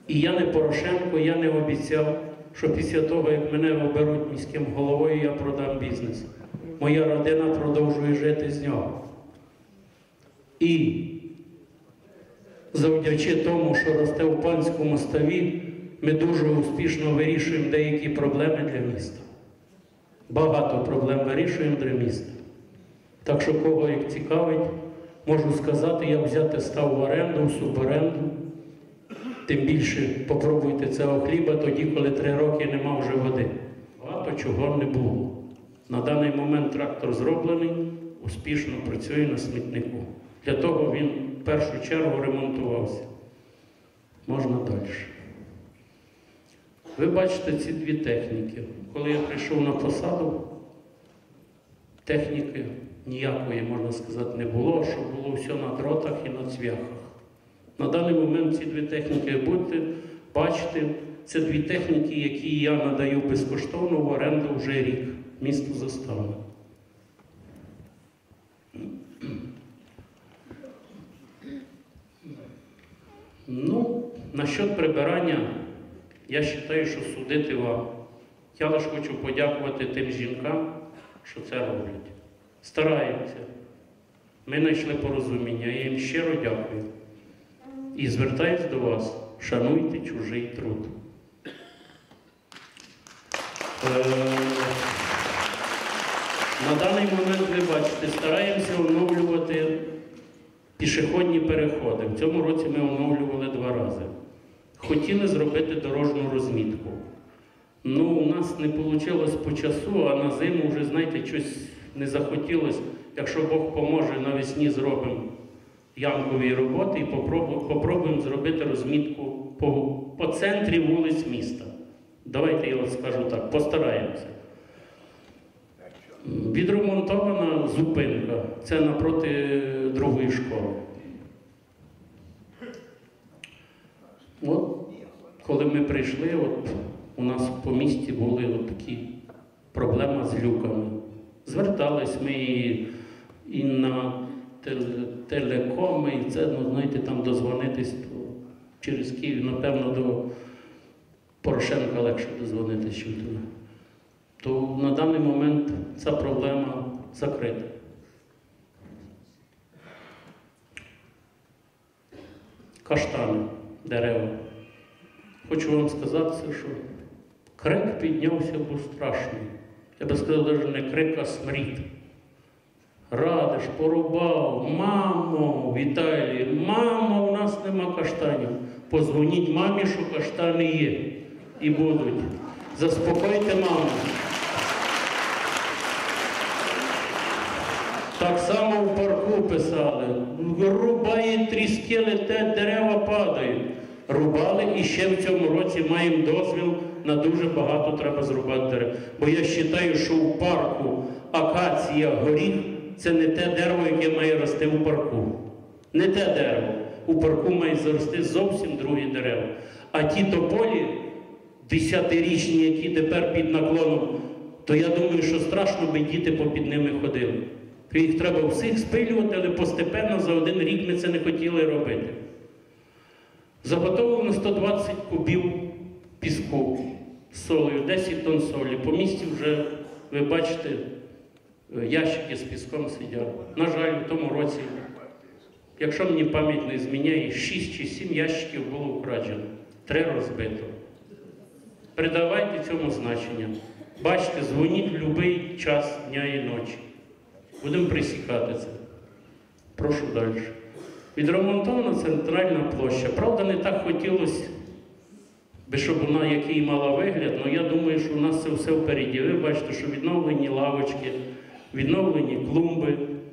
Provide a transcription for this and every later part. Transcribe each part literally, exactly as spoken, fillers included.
І я не Порошенко, я не обіцяв, що після того, як мене оберуть міським головою, я продам бізнес. Моя родина продовжує жити з нього. І завдячи тому, що росте в Панському ставі, ми дуже успішно вирішуємо деякі проблеми для міста. Багато проблем вирішуємо для міста. Так що, кого як цікавить, можу сказати, як взяти став в оренду, в суборенду. Тим більше попробуйте цього хліба тоді, коли три роки нема вже води. Багато чого не було. На даний момент трактор зроблений, успішно працює на смітнику. Для того він в першу чергу ремонтувався. Можна далі. Ви бачите ці дві техніки. Коли я прийшов на посаду, техніки ніякої, можна сказати, не було, що було все на дротах і на цвяхах. На даний момент ці дві техніки будете бачити, це дві техніки, які я надаю безкоштовно в оренду вже рік місту Заставне. Ну, насчет прибирання, я вважаю, що судити вам. Я лише хочу подякувати тим жінкам, що це роблять. Стараються. Ми знайшли порозуміння, я їм щиро дякую. І звертаюсь до вас, шануйте чужий труд. Е, на даний момент, ви бачите, стараємося оновлювати пішохідні переходи. В цьому році ми оновлювали два рази. Хотіли зробити дорожню розмітку. Ну, у нас не вийшло по часу, а на зиму вже, знаєте, щось не захотілося. Якщо Бог поможе, навесні зробимо ямкові роботи і попробуємо зробити розмітку по, по центрі вулиць міста. Давайте я от скажу так, постараємося. Відремонтована зупинка, це напроти другої школи. От, коли ми прийшли, от, у нас по місті були от такі проблеми з люками. Звертались ми і, і на телекоми, і це, ну, знаєте, там дозвонитись то через Київ, напевно, до Порошенка легше дозвонитись, чим туди. То на даний момент ця проблема закрита. Каштани, дерева. Хочу вам сказати, що крик піднявся, був страшний. Я би сказав, навіть не крик, а смрід. Радиш, порубав, мамо, Віталій, мамо, у нас нема каштанів. Позвоніть мамі, що каштани є. І будуть. Заспокойте маму. Так само в парку писали. Рубає, тріски летять, дерева падають. Рубали і ще в цьому році маємо дозвіл на дуже багато треба зрубати дерев. Бо я вважаю, що у парку акація, горіх – це не те дерево, яке має рости у парку. Не те дерево. У парку має зарости зовсім другі дерева. А ті тополі, десятирічні, які тепер під наклоном, то я думаю, що страшно би діти попід ними ходили. Їх треба всіх спилювати, але постепенно за один рік ми це не хотіли робити. Заготовлено сто двадцять кубів піску з солею, десять тонн солі. По місті вже, ви бачите, ящики з піском сидять. На жаль, в тому році, якщо мені пам'ять не зміняє, шість чи сім ящиків було вкрадено, три розбито. Придавайте цьому значення. Бачите, дзвоніть в будь-який час дня і ночі. Будемо присікати це. Прошу далі. Відремонтована центральна площа. Правда, не так хотілося, щоб вона який мала вигляд, але я думаю, що у нас це все впереді. Ви бачите, що відновлені лавочки, відновлені клумби.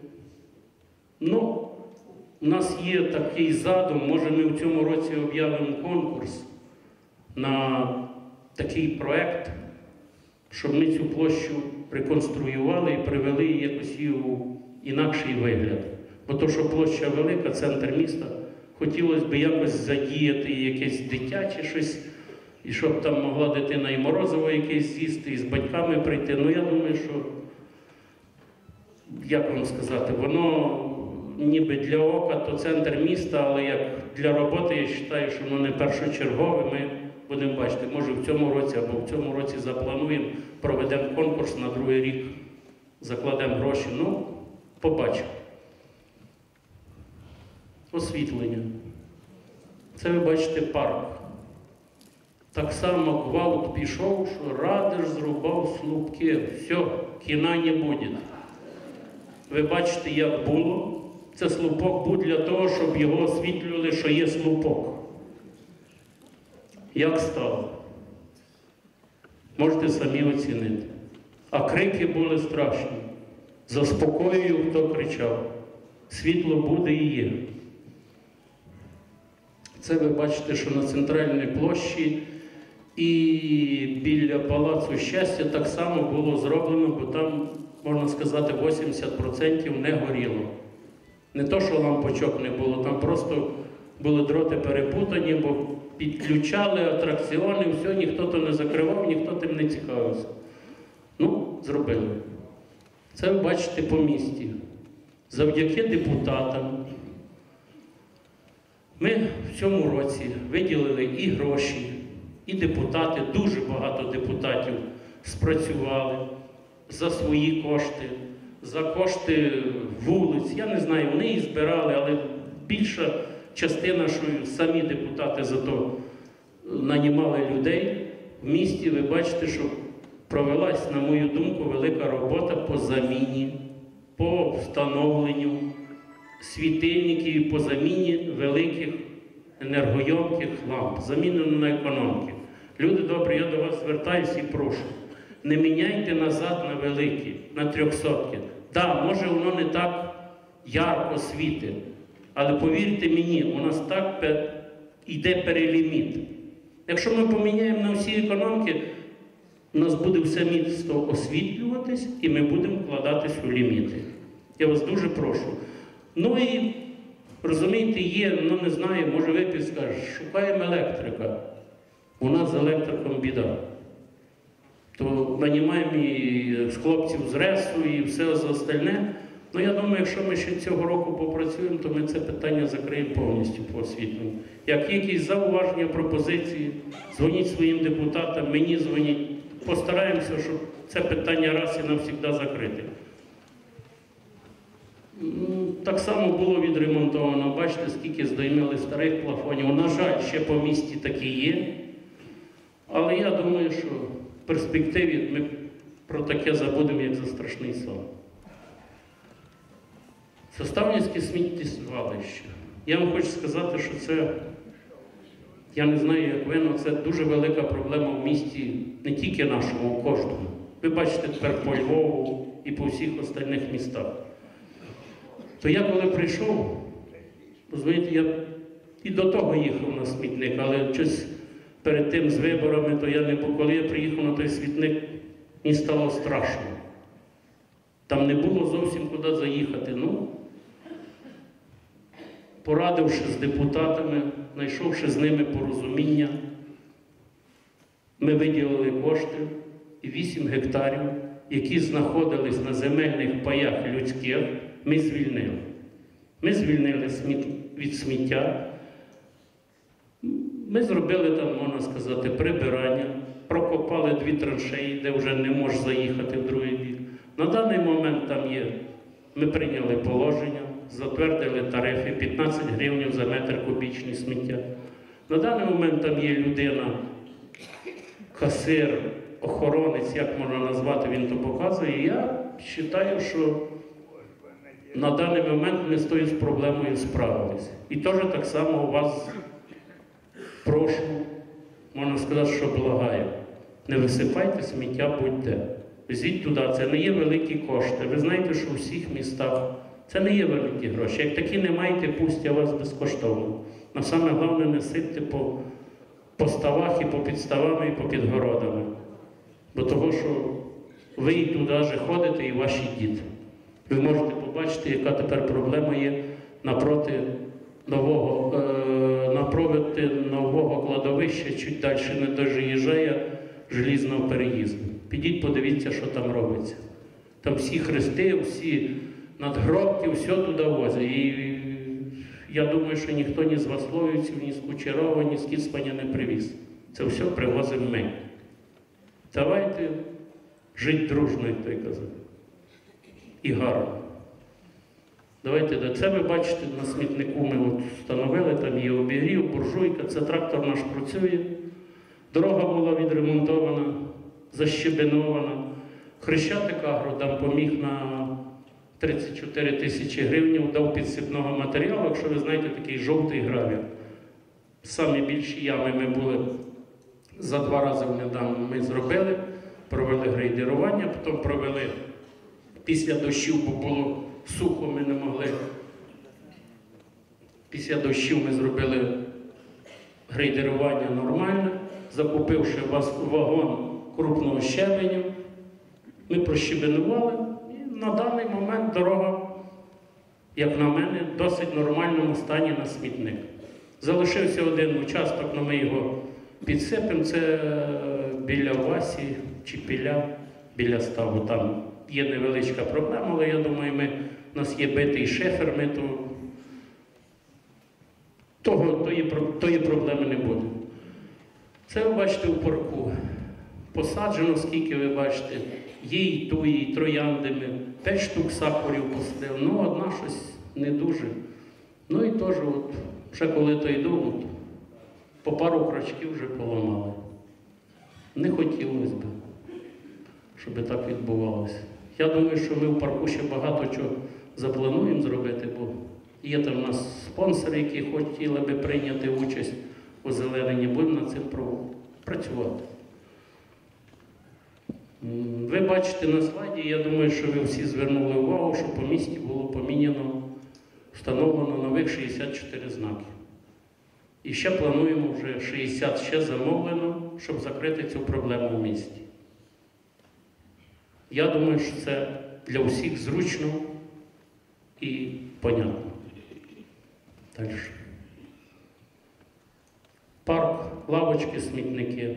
Ну, у нас є такий задум, може ми в цьому році об'явимо конкурс на такий проєкт, щоб ми цю площу реконструювали і привели якось її у інакший вигляд. Бо то, що площа велика, центр міста, хотілося б якось задіяти якесь дитяче щось, і щоб там могла дитина і морозиво якесь з'їсти, і з батьками прийти. Ну, я думаю, що, як вам сказати, воно ніби для ока, то центр міста, але як для роботи, я вважаю, що воно не першочергове. Ми будемо бачити, може в цьому році або в цьому році заплануємо, проведемо конкурс на другий рік, закладемо гроші. Ну, побачимо. Освітлення. Це ви бачите парк. Так само гвалт пішов, що Радиш зрубав слупки. Все, кіна не буде. Ви бачите, як було. Це слупок був для того, щоб його освітлювали, що є слупок. Як стало? Можете самі оцінити. А крики були страшні. Заспокоюю, хто кричав. Світло буде і є. Це ви бачите, що на центральній площі і біля Палацу Щастя так само було зроблено, бо там, можна сказати, вісімдесят відсотків не горіло. Не то, що лампочок не було, там просто були дроти перепутані, бо підключали атракціони, все, ніхто то не закривав, ніхто тим не цікавився. Ну, зробили. Це ви бачите по місті. Завдяки депутатам ми в цьому році виділили і гроші, і депутати, дуже багато депутатів спрацювали за свої кошти, за кошти вулиць. Я не знаю, вони їх збирали, але більша частина, що самі депутати за то нанімали людей. В місті ви бачите, що провелась, на мою думку, велика робота по заміні, по встановленню світильників, по заміні великих енергойомких ламп, замінено на економки. Люди добрі, я до вас звертаюся і прошу, не міняйте назад на великі, на трьохсотки. Так, може воно не так ярко світить, але повірте мені, у нас так йде переліміт. Якщо ми поміняємо на всі економки, у нас буде все місто освітлюватись і ми будемо вкладатись у ліміти. Я вас дуже прошу. Ну і, розумієте, є, ну не знаю, може випис скаже, шукаємо електрика. У нас з електриком біда. То нанімаємо і хлопців з РЕСу і все остальне. Ну я думаю, якщо ми ще цього року попрацюємо, то ми це питання закриємо повністю по освітленню. Як є якісь зауваження, пропозиції, дзвоніть своїм депутатам, мені дзвоніть. Постараємося, щоб це питання раз і навсігда закрити. Так само було відремонтовано. Бачите, скільки здоймили старих плафонів. На жаль, ще по місті такі є. Але я думаю, що в перспективі ми про таке забудемо, як за страшний сон. Составницьке сміттєзвалище. Я вам хочу сказати, що це, я не знаю, як ви, але це дуже велика проблема в місті, не тільки нашому, а кожному. Ви бачите тепер по Львову і по всіх остальних містах. То я коли прийшов, розумієте, я і до того їхав на смітник, але щось перед тим з виборами, то я не був, коли я приїхав на той смітник, мені стало страшно. Там не було зовсім куди заїхати. Ну, порадивши з депутатами, знайшовши з ними порозуміння, ми виділили кошти і вісім гектарів, які знаходились на земельних паях людських, ми звільнили. Ми звільнили від сміття. Ми зробили там, можна сказати, прибирання, прокопали дві траншеї, де вже не можеш заїхати в другий бік. На даний момент там є, ми прийняли положення, затвердили тарифи п'ятнадцять гривень за метр кубічний сміття. На даний момент там є людина, касир, охоронець, як можна назвати, він то показує. Я вважаю, що на даний момент ми з тою проблемою справилися. І теж так само у вас прошу, можна сказати, що благаю. Не висипайте сміття будь-де. Везіть туди, це не є великі кошти. Ви знаєте, що у всіх містах це не є великі гроші. Як такі не маєте, пусть я вас безкоштовно. А саме головне, не сипте по, по ставах і по підставами, і по підгородами. Бо того, що ви і туди же ходите, і ваші діти. Ви можете побачити, яка тепер проблема є напроти нового, е, напроти нового кладовища, чуть далі не доїжджає желізного переїзду. Підіть, подивіться, що там робиться. Там всі хрести, всі надгробки, все туди возять. І я думаю, що ніхто ні з Васловівців, ні з Кучерова, ні з Кіцманя не привіз. Це все привозимо ми. Давайте жити дружно, як той казав. І гарно. Давайте, да. Це ви бачите, на смітнику ми от встановили, там є обігрів, буржуйка, це трактор наш працює. Дорога була відремонтована, защебенована. Хрещатик Агро там поміг на тридцять чотири тисячі гривень, дав підсипного матеріалу, якщо ви знаєте, такий жовтий гравій. Самі більші ями ми були за два рази недавно ми зробили, провели грейдерування, потім провели після дощів, бо було сухо, ми не могли. Після дощів ми зробили грейдерування нормальне, закупивши вагон крупного щебеню, ми прощебенували, і на даний момент дорога, як на мене, в досить нормальному стані на смітник. Залишився один участок, але ми його підсипемо, це біля Васі чи біля, біля ставу. Там є невеличка проблема, але я думаю, ми, у нас є битий шифер, ми то, того, тої, тої проблеми не буде. Це ви бачите у парку. Посаджено, скільки ви бачите, є і туї, і троянди, ми п'ять штук сакурів посадили, ну одна щось не дуже. Ну і теж, от, ще коли то йду, от, по пару крачків вже поламали. Не хотілося б, щоб так відбувалося. Я думаю, що ми в парку ще багато чого заплануємо зробити, бо є там у нас спонсори, які хотіли би прийняти участь у озелененні, будемо над цим працювати. Ви бачите на слайді, я думаю, що ви всі звернули увагу, що по місті було поміняно, встановлено нових шістдесят чотири знаки. І ще плануємо вже шістдесят ще замовлено, щоб закрити цю проблему в місті. Я думаю, що це для усіх зручно і понятно. Далі. Парк, лавочки, смітники.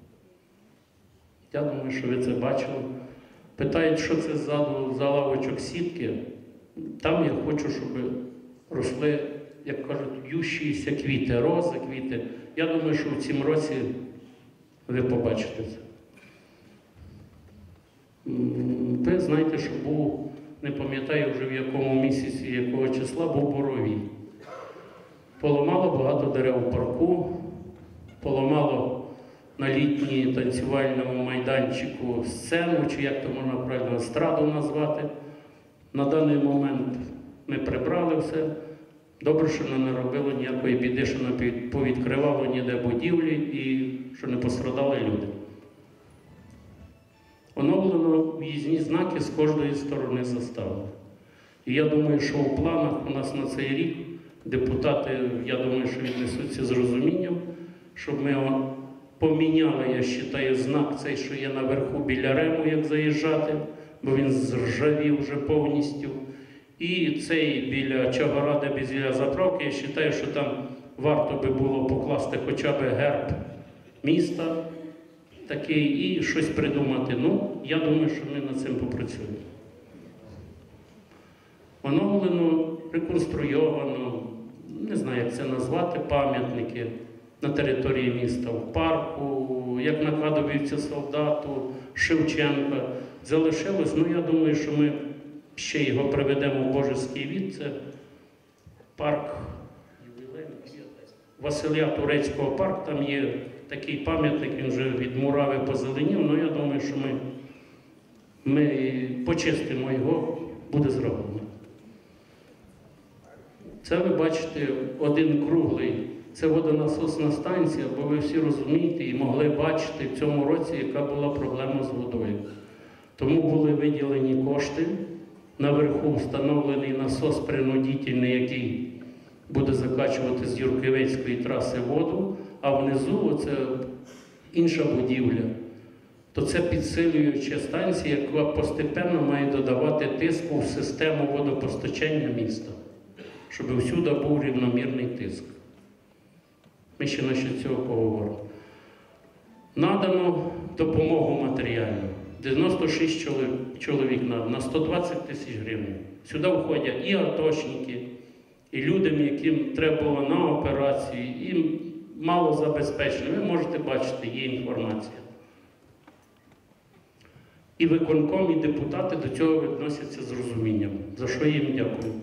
Я думаю, що ви це бачили. Питають, що це ззаду за лавочок сітки. Там я хочу, щоб росли, як кажуть, ющіся квіти, рози, квіти. Я думаю, що в цьому році ви побачите це. Ви знаєте, що був, не пам'ятаю вже в якому місяці, якого числа, був Боровій. Поламало багато дерев у парку, поламало на літній танцювальному майданчику сцену, чи як то можна правильно, естраду назвати. На даний момент ми прибрали все. Добре, що не наробило ніякої біди, що не повідкривало ніде будівлі і що не пострадали люди. Оновлено в'їзні знаки з кожної сторони застави. І я думаю, що у планах у нас на цей рік депутати, я думаю, що віднесуться з розумінням, щоб ми поміняли, я вважаю, знак цей, що є наверху біля Рему, як заїжджати, бо він зржавів вже повністю. І цей біля Чагоради, біля заправки, я вважаю, що там варто би було покласти хоча б герб міста такий і щось придумати. Ну, я думаю, що ми над цим попрацюємо. Оновлено, реконструйовано, не знаю, як це назвати, пам'ятники на території міста, в парку, як на кладовищі Солдату, Шевченка. Залишилось, ну я думаю, що ми ще його приведемо в Божеський від. Це парк Василя Турецького парк, там є такий пам'ятник, він вже від мурави позеленів, ну я думаю, що ми, ми почистимо його, буде зроблено. Це ви бачите один круглий, це водонасосна станція, бо ви всі розумієте і могли бачити в цьому році, яка була проблема з водою. Тому були виділені кошти, наверху встановлений насос принудительний, який буде закачувати з Юрківецької траси воду, а внизу це інша будівля. То це підсилююча станція, яка постепенно має додавати тиску в систему водопостачання міста, щоб всюди був рівномірний тиск. Ми ще на цього поговоримо. Надано допомогу матеріальну. дев'яносто шість чоловік на, на сто двадцять тисяч гривень. Сюди входять і атошники, і людям, яким треба було на операції, і малозабезпечені. Ви можете бачити, є інформація. І виконком, і депутати до цього відносяться з розумінням, за що їм дякую.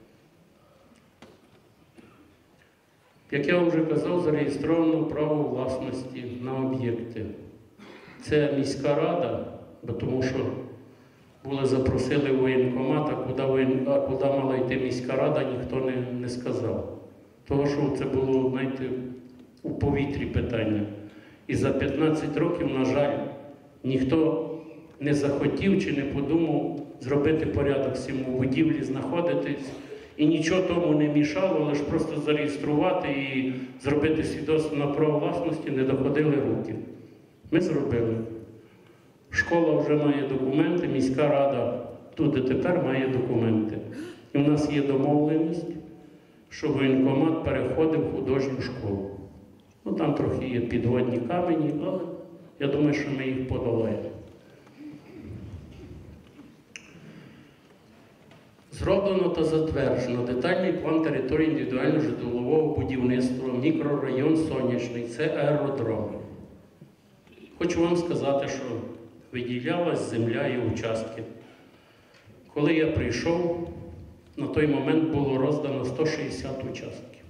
Як я вже казав, зареєстровано право власності на об'єкти. Це міська рада, бо тому що були запросили воєнкомат, а куди, воєн... а куди мала йти міська рада, ніхто не, не сказав. Тому що це було, знаєте, у повітрі питання. І за п'ятнадцять років, на жаль, ніхто не захотів чи не подумав зробити порядок з цим у будівлі, знаходитись. І нічого тому не мішало, лише просто зареєструвати і зробити свідоцтво на право власності не доходили руки. Ми зробили. Школа вже має документи, міська рада тут і тепер має документи. І у нас є домовленість, що воєнкомат переходив в художню школу. Ну там трохи є підводні камені, але я думаю, що ми їх подолаємо. Зроблено та затверджено детальний план території індивідуального житлового будівництва, мікрорайон Сонячний, це аеродром. Хочу вам сказати, що виділялась земля і участки. Коли я прийшов, на той момент було роздано сто шістдесят участків.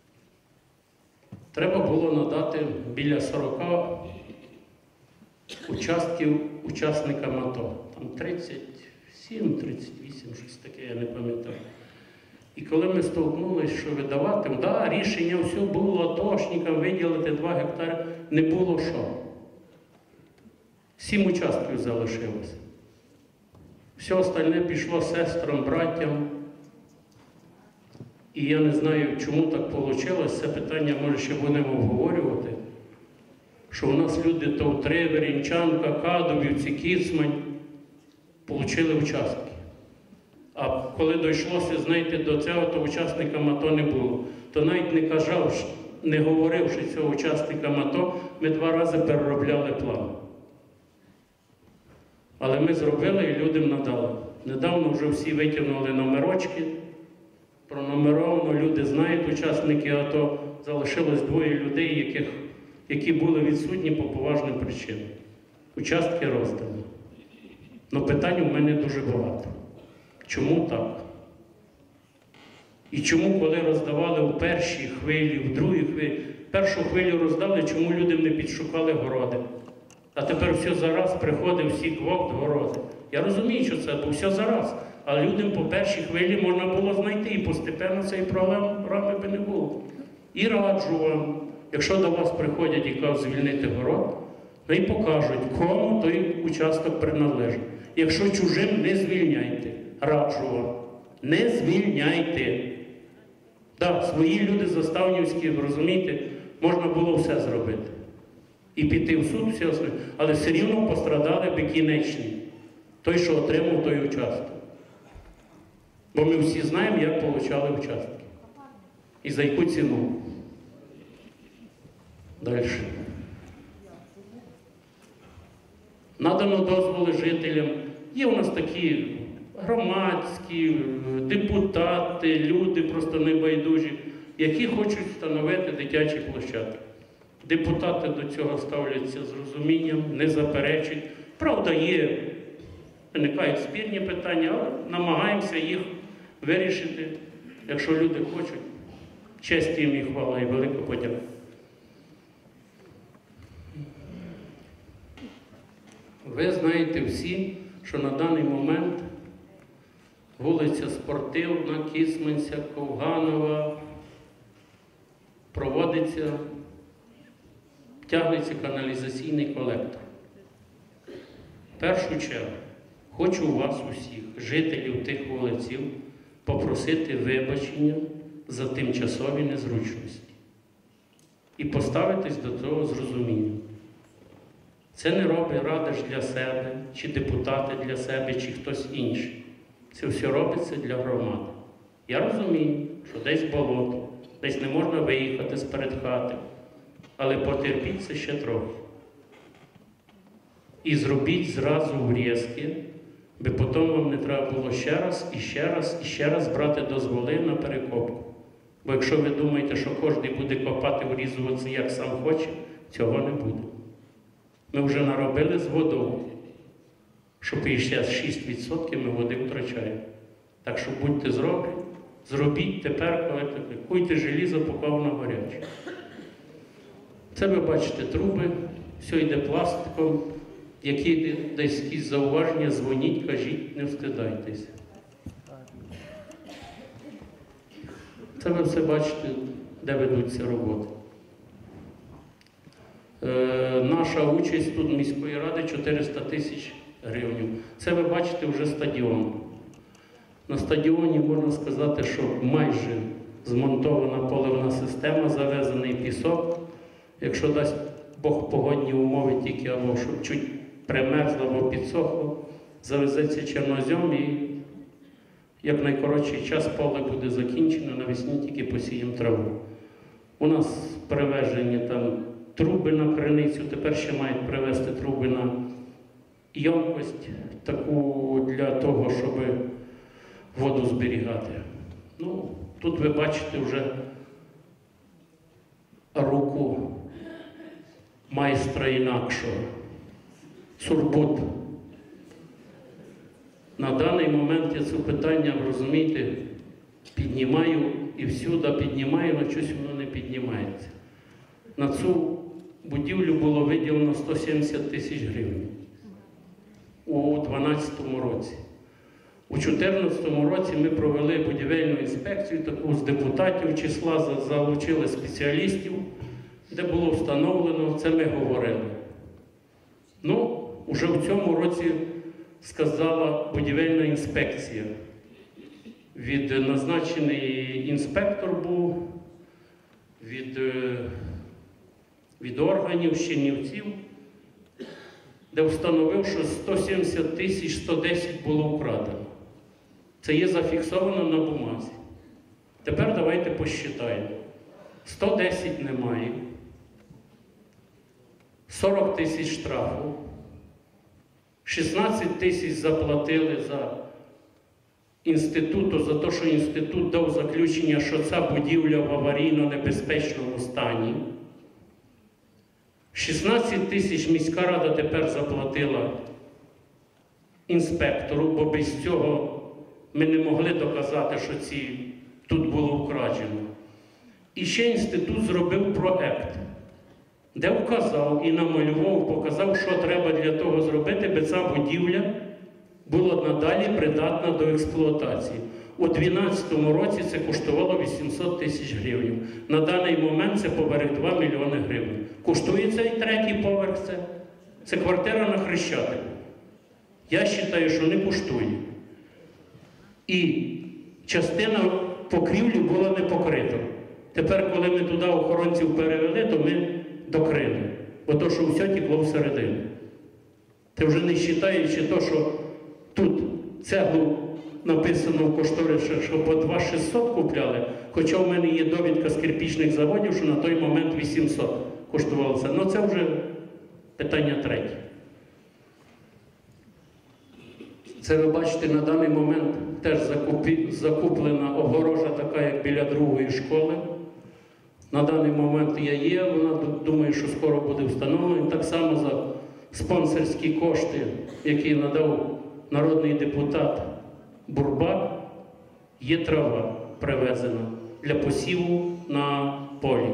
Треба було надати біля сорока участків учасникам АТО. Там тридцять сім, тридцять вісім, щось таке, я не пам'ятаю. І коли ми столкнулися, що видавати, да, рішення все було атошникам виділити два гектари, не було що. Сім участків залишилося. Все остальне пішло сестрам, братям. І я не знаю, чому так вийшло. Це питання, може, ще будемо обговорювати. Що у нас люди Товтри, Верінчанка, Кадовівці, Кіцмань отримали участки. А коли дійшлося, знаєте, до цього, то учасникам АТО не було. То навіть не казав, не говоривши цього учасникам АТО, ми два рази переробляли план. Але ми зробили і людям надали. Недавно вже всі витягнули номерочки, пронумеровано, люди знають, учасники АТО. Залишилось двоє людей, яких, які були відсутні по поважним причинам. Участки роздані. Але питань у мене дуже багато. Чому так? І чому, коли роздавали в першій хвилі, в другій хвилі, першу хвилю роздали, чому людям не підшукали городи? А тепер все зараз приходить, всі гвалт, городи. Я розумію, що це, бо все зараз. Але людям по першій хвилі можна було знайти, і постепенно цієї проблеми би не було. І раджу вам, якщо до вас приходять і кажуть звільнити город, ну і покажуть, кому той участок приналежить. Якщо чужим, не звільняйте. Раджу вам. Не звільняйте. Так, свої люди заставнівські, розумієте, можна було все зробити. І піти в суд, все основне. Але все рівно пострадали би кінечні. Той, що отримав той участок. Бо ми всі знаємо, як отримали участки. І за яку ціну. Далі. Надано дозволи жителям. Є у нас такі громадські, депутати, люди просто небайдужі, які хочуть встановити дитячі площадки. Депутати до цього ставляться з розумінням, не заперечують. Правда, є, виникають спірні питання, але намагаємося їх вирішити, якщо люди хочуть. Честь їм і хвала, і велика подяка. Ви знаєте всі, що на даний момент вулиця Спортивна, Кіцманця, Ковганова проводиться, тягнеться каналізаційний колектор. В першу чергу хочу у вас усіх, жителів тих вулиців, попросити вибачення за тимчасові незручності і поставитись до цього з розумінням. Це не робить Радиш для себе, чи депутати для себе, чи хтось інший. Це все робиться для громади. Я розумію, що десь болото, десь не можна виїхати з перед хати, але потерпіть це ще трохи. і зробіть зразу врізки, бо потім вам не треба було ще раз, і ще раз, і ще раз брати дозволи на перекопку. Бо якщо ви думаєте, що кожен буде копати, врізуватися як сам хоче, цього не буде. Ми вже наробили з водою, що п'ятдесят шість відсотків ми води втрачаємо. Так що будьте зроблені, зробіть тепер, коли куйте желізо, поки воно гаряче. Це ви бачите труби, все йде пластиком, які десь якісь зауваження, дзвоніть, кажіть, не встидайтеся. Це ви все бачите, де ведуться роботи. Е, наша участь тут міської ради чотириста тисяч гривень. Це ви бачите вже стадіон. На стадіоні можна сказати, що майже змонтована поливна система, завезений пісок. Якщо дасть Бог погодні умови тільки, або щоб чуть примерзло, або підсохло, завезеться чорнозем і як найкоротший час поле буде закінчено, навесні тільки посіємо траву. У нас привезені там труби на криницю, тепер ще мають привезти труби на ємкость, таку для того, щоб воду зберігати. Ну, тут ви бачите вже руку майстра інакшого. Сурбут. На даний момент я це питання, розумієте, піднімаю і всюди піднімаю, але щось воно не піднімається. На цю будівлю було виділено сто сімдесят тисяч гривень у дванадцятому році. У дві тисячі чотирнадцятому році ми провели будівельну інспекцію, таку з депутатів числа, залучили спеціалістів, де було встановлено, це ми говорили. Ну, вже в цьому році сказала будівельна інспекція. Від назначений інспектор був, від, від органів, Щенівців, де встановив, що сто сімдесят тисяч сто десять було вкрадено. Це є зафіксовано на бумазі. Тепер давайте посчитаємо. сто десять немає, сорок тисяч штрафу, шістнадцять тисяч заплатили за інституту, за те, що інститут дав заключення, що ця будівля в аварійно-небезпечному стані. шістнадцять тисяч міська рада тепер заплатила інспектору, бо без цього ми не могли доказати, що ці, тут було вкрадено. І ще інститут зробив проект, де вказав і намалював, показав, що треба для того зробити, бо ця будівля була надалі придатна до експлуатації. У дві тисячі дванадцятому році це коштувало вісімсот тисяч гривень. На даний момент це поверх два мільйони гривень. Коштує цей третій поверх це? Це квартира на Хрещатику. Я вважаю, що не коштує. І частина покрівлі була не покрита. Тепер, коли ми туди охоронців перевели, то ми докрили. Бо то, що все тікло всередину. Ти вже не вважаючи те, що тут цеглу написано в кошторисі, що по два тисячі шістсот купляли, хоча в мене є довідка з кирпічних заводів, що на той момент вісімсот коштувало це. Ну це вже питання третє. Це ви бачите, на даний момент теж закупі, закуплена огорожа така, як біля другої школи. На даний момент я є, вона думає, що скоро буде встановлена. Так само за спонсорські кошти, які надав народний депутат Бурбак, є трава привезена для посіву на полі.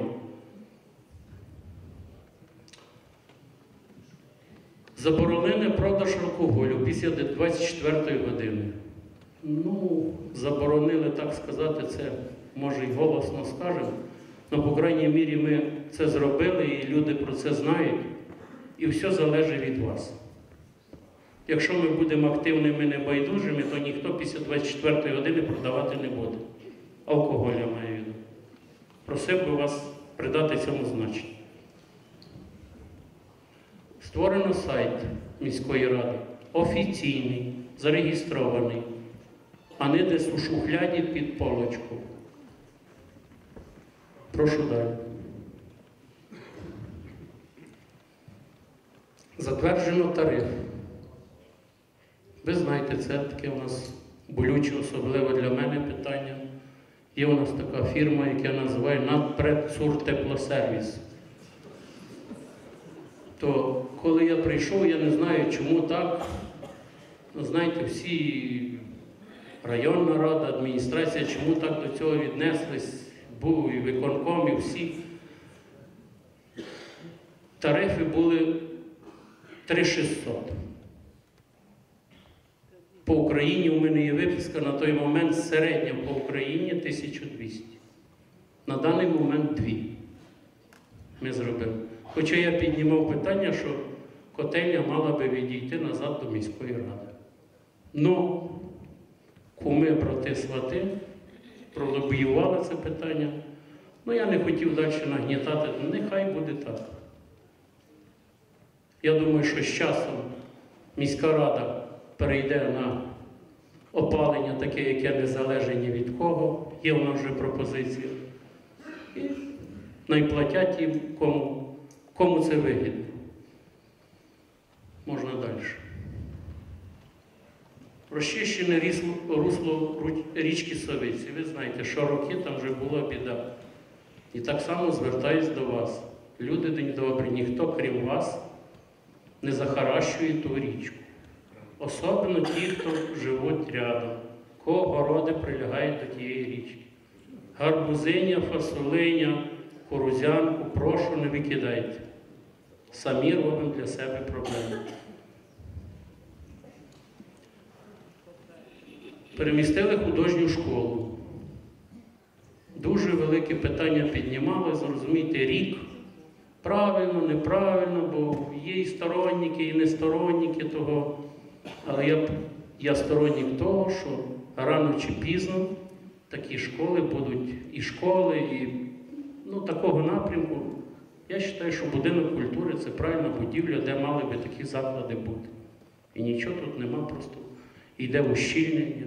Заборонений продаж алкоголю після двадцять четвертої години. Ну, заборонили, так сказати, це може й голосно скажемо, але, по крайній мірі, ми це зробили, і люди про це знають, і все залежить від вас. Якщо ми будемо активними, небайдужими, то ніхто після двадцять четвертої години продавати не буде. Алкоголь, я маю в виду. Просив би вас придати цьому значення. Створено сайт міської ради, офіційний, зареєстрований, а не десь у шухляді під полочку. Прошу далі. Затверджено тариф. Ви знаєте, це таке у нас болюче, особливо для мене питання. Є у нас така фірма, яка називає «Надпредсуртеплосервіс». То коли я прийшов, я не знаю, чому так. Ну, знаєте, всі районна рада, адміністрація, чому так до цього віднеслись, був і виконком, і всі. Тарифи були три тисячі шістсот. По Україні у мене є виписка, на той момент середня по Україні тисяча двісті. На даний момент дві. Ми зробили. Хоча я піднімав питання, що котельня мала би відійти назад до міської ради. Ну, куми, брати, свати пролобіювали це питання. Ну, я не хотів далі нагнітати, нехай буде так. Я думаю, що з часом міська рада перейде на опалення таке, яке не залежить ні від кого. Є в нас вже пропозиція. І найплатять їм, кому, кому це вигідно. Можна далі. Розчищене русло, русло річки Совиці. Ви знаєте, що роки там вже була біда. І так само звертаюсь до вас. Люди, день добрі, ніхто, крім вас, не захаращує ту річку. Особливо ті, хто живуть рядом, кого городи прилягають до тієї річки. Гарбузиня, фасолиня, кукурудзянку, прошу, не викидайте. Самі робимо для себе проблеми. Перемістили художню школу. Дуже велике питання піднімали, зрозумійте, рік. Правильно, неправильно, бо є і сторонники, і несторонники того. Але я, я сторонник того, що рано чи пізно такі школи будуть, і школи, і ну, такого напрямку. Я вважаю, що будинок культури – це правильна будівля, де мали би такі заклади бути. І нічого тут нема, просто йде ущільнення.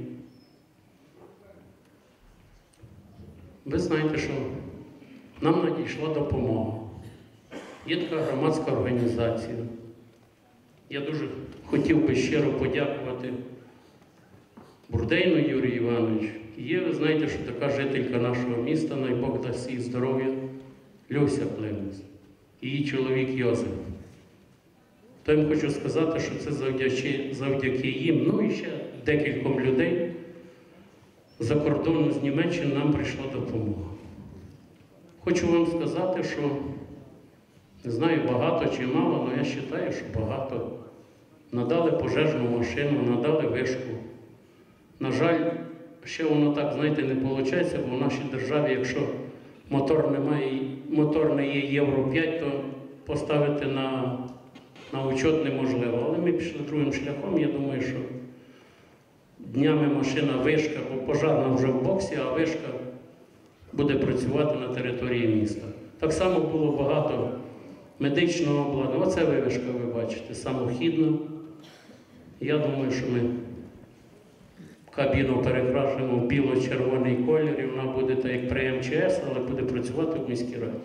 Ви знаєте, що нам надійшла допомога. Є така громадська організація. Я дуже хотів би щиро подякувати Бурдейну Юрію Івановичу. Є, ви знаєте, що така жителька нашого міста, най Бог дасть їй здоров'я, Люся Племес. Її чоловік Йозеф. То їм хочу сказати, що це завдяки, завдяки їм, ну і ще декільком людей за кордону з Німеччини нам прийшла допомога. Хочу вам сказати, що не знаю, багато чи мало, але я вважаю, що багато. Надали пожежну машину, надали вишку. На жаль, ще воно так, знаєте, не виходить, бо в нашій державі, якщо мотор, немає, мотор не є євро п'ять, то поставити на, на учет неможливо. Але ми пішли другим шляхом, я думаю, що днями машина вишка, бо пожежна вже в боксі, а вишка буде працювати на території міста. Так само було багато медичного обладнання. Оце вивішка, ви бачите, самохідна. Я думаю, що ми кабіну перекрашуємо в біло-червоний колір, і вона буде так, як при ем че ес, але буде працювати в міській раді.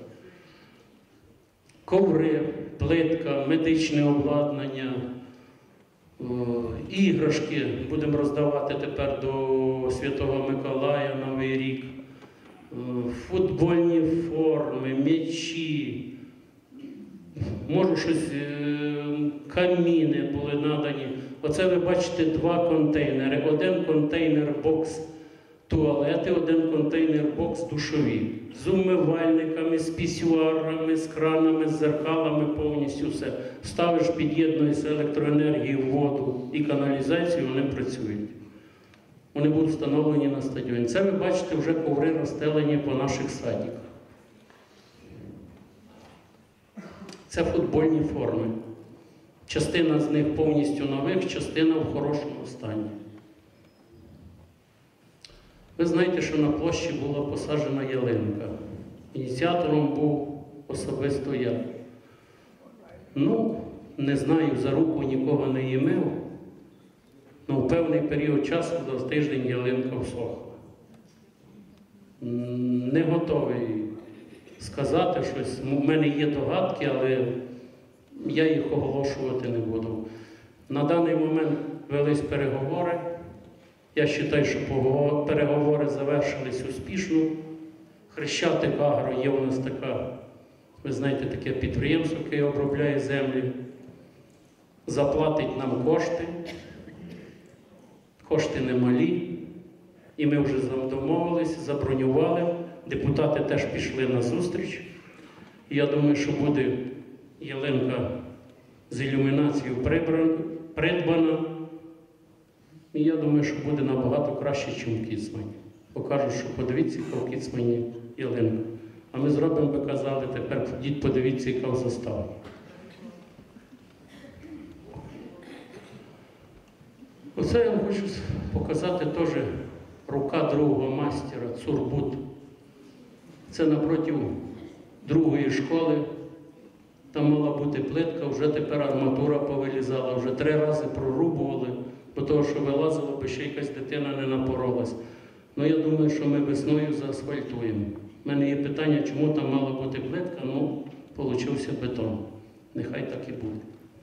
Коври, плитка, медичне обладнання, о, іграшки будемо роздавати тепер до Святого Миколая, Новий рік, о, футбольні форми, м'ячі. Можу щось, каміни були надані. Оце ви бачите два контейнери. Один контейнер-бокс туалети, один контейнер-бокс душові. З умивальниками, з пісюарами, з кранами, з зеркалами, повністю все. Ставиш, під'єднуєшся електроенергію, воду і каналізацію, вони працюють. Вони будуть встановлені на стадіоні. Це ви бачите вже коври розстелені по наших садиках. Це футбольні форми. Частина з них повністю нових, частина в хорошому стані. Ви знаєте, що на площі була посаджена ялинка. Ініціатором був особисто я. Ну, не знаю, за руку нікого не їмив, але в певний період часу, за тиждень, ялинка всохла. Не готовий сказати щось. У мене є догадки, але я їх оголошувати не буду. На даний момент велись переговори. Я вважаю, що переговори завершились успішно. Хрещатик Агро є у нас така, ви знаєте, таке підприємство, яке обробляє землі, заплатить нам кошти. Кошти немалі. І ми вже домовились, забронювали. Депутати теж пішли на зустріч. І я думаю, що буде ялинка з ілюмінацією придбана. І я думаю, що буде набагато краще, ніж у Кіцмані. Покажуть, що подивіться, яка в Кіцмані ялинка. А ми зробимо, би казали, тепер ходіть, подивіться, яка в заставі. Оце я вам хочу показати теж рука другого мастера, Цурбут. Це напроти другої школи. Там мала бути плитка, вже тепер арматура повилізала, вже три рази прорубували, бо того, що вилазило, бо ще якась дитина не напоролась. Ну, я думаю, що ми весною заасфальтуємо. У мене є питання, чому там мала бути плитка, ну, получився бетон. Нехай так і буде.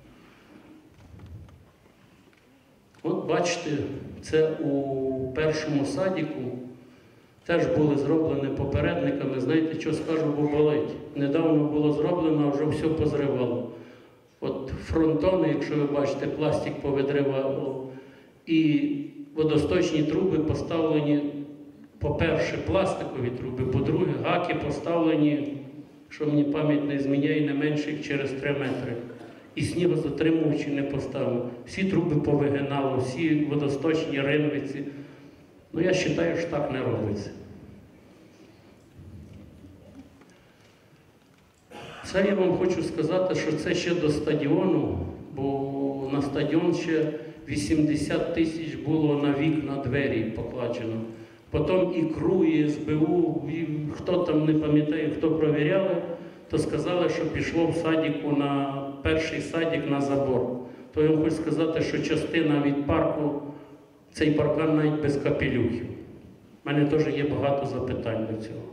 От бачите, це у першому садіку теж були зроблені попередниками. Знаєте, що скажу, бо болить. Недавно було зроблено, а вже все позривало. От фронтони, якщо ви бачите, пластик повидривало. І водосточні труби поставлені, по-перше, пластикові труби, по-друге, гаки поставлені, що мені пам'ять не зміняє, не менше, як через три метри. І снігозатримувачі не поставили. Всі труби повигинало, всі водосточні ринвиці. Ну, я вважаю, що так не робиться. Це я вам хочу сказати, що це ще до стадіону, бо на стадіон ще вісімдесят тисяч було на вікна, двері покладено. Потім і КРУ, і ес бе у, і хто там, не пам'ятаю, хто провіряли, то сказали, що пішло в садіку на перший садик на забор. То я вам хочу сказати, що частина від парку, цей паркан навіть без капелюхів. У мене теж є багато запитань до цього.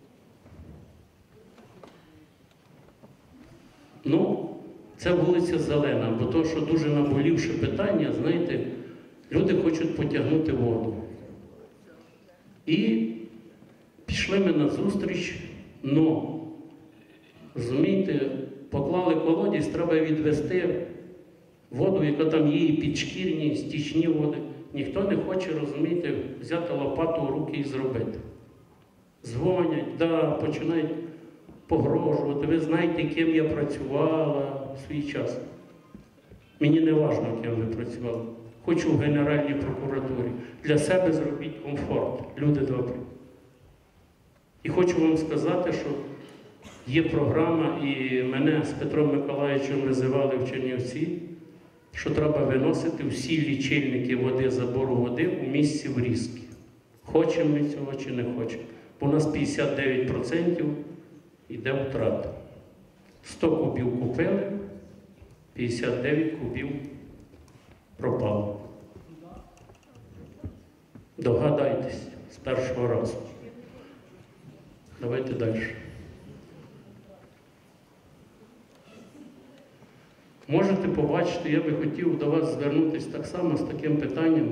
Ну, це вулиця Зелена, бо то, що дуже наболівше питання, знаєте, люди хочуть потягнути воду. І пішли ми на зустріч, ну, розумієте, поклали колодязь, треба відвести воду, яка там є, і підшкірні, і стічні води. Ніхто не хоче, розумієте, взяти лопату в руки і зробити. Дзвонять, да, починають погрожувати. Ви знаєте, ким я працювала в свій час. Мені не важливо, ким ви працювали. Хочу в Генеральній прокуратурі. Для себе зробіть комфорт, люди добрі. І хочу вам сказати, що є програма, і мене з Петром Миколаївичем називали в Чернівці, що треба виносити всі лічильники води, забору води у місці врізки. Хочемо ми цього чи не хочемо. Бо у нас п'ятдесят дев'ять відсотків йде втрата. сто кубів купили, п'ятдесят дев'ять кубів пропало. Догадайтесь з першого разу. Давайте далі. Можете побачити, я би хотів до вас звернутися так само з таким питанням.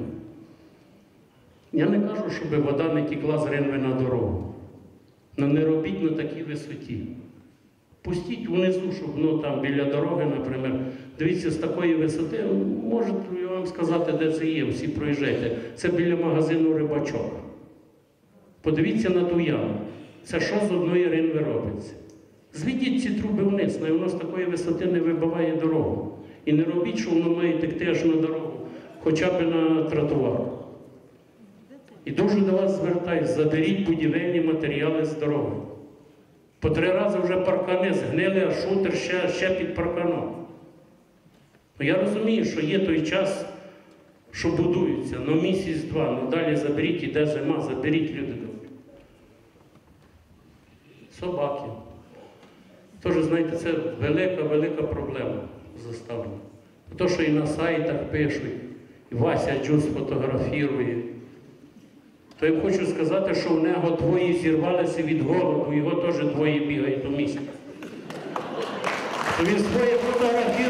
Я не кажу, щоб вода не текла з ринви на дорогу. Но не робіть на такій висоті. Пустіть внизу, щоб ну, там біля дороги, наприклад. Дивіться, з такої висоти, можу я вам сказати, де це є, всі проїжджайте. Це біля магазину «Рибачок». Подивіться на ту яму. Це що з одної ринви робиться? Зведіть ці труби вниз, але воно з такої висоти не вибиває дорогу. І не робіть, що воно має текти аж на дорогу, хоча б на тротуар. І дуже до вас звертаюсь, заберіть будівельні матеріали з дороги. По три рази вже паркани згнили, а шутер ще, ще під парканом. Ну, я розумію, що є той час, що будуються, ну місяць-два, ну далі заберіть, іде зима, заберіть, люди добрі. Собаки. Тож, знаєте, це велика-велика проблема заставлена. То, що і на сайтах пишуть, і Вася Джус фотографірує. То я хочу сказати, що в нього двоє зірвалися від голоду, його теж двоє бігають у місті. То він своє фотографії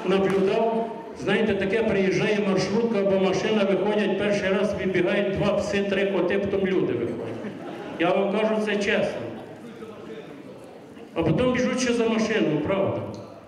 наблюдав, знаєте, таке приїжджає маршрутка або машина, виходять перший раз, вибігають два пси, три коти, потім люди виходять. Я вам кажу, це чесно. А потім біжуть ще за машину, правда?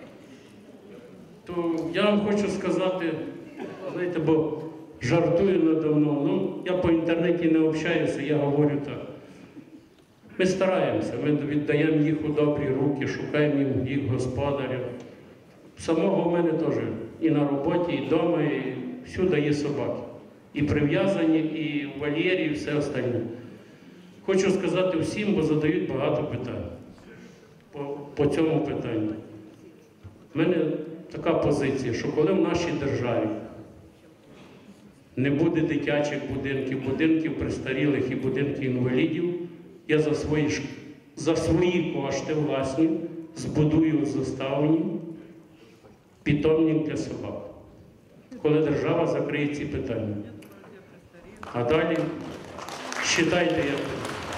То я вам хочу сказати, знаєте, бо жартую надавно, ну, я по інтернеті не общаюся, я говорю так. Ми стараємося, ми віддаємо їх у добрі руки, шукаємо їм їх господарів. Самого в мене теж і на роботі, і вдома, і всюди є собаки. І прив'язані, і в вольєрі, і все остальне. Хочу сказати всім, бо задають багато питань по, по цьому питанню. У мене така позиція, що коли в нашій державі не буде дитячих будинків, будинків престарілих і будинків інвалідів, я за свої, за свої кошти власні збудую в Заставні питомник для собак, коли держава закриє ці питання. А далі, вважайте, як це.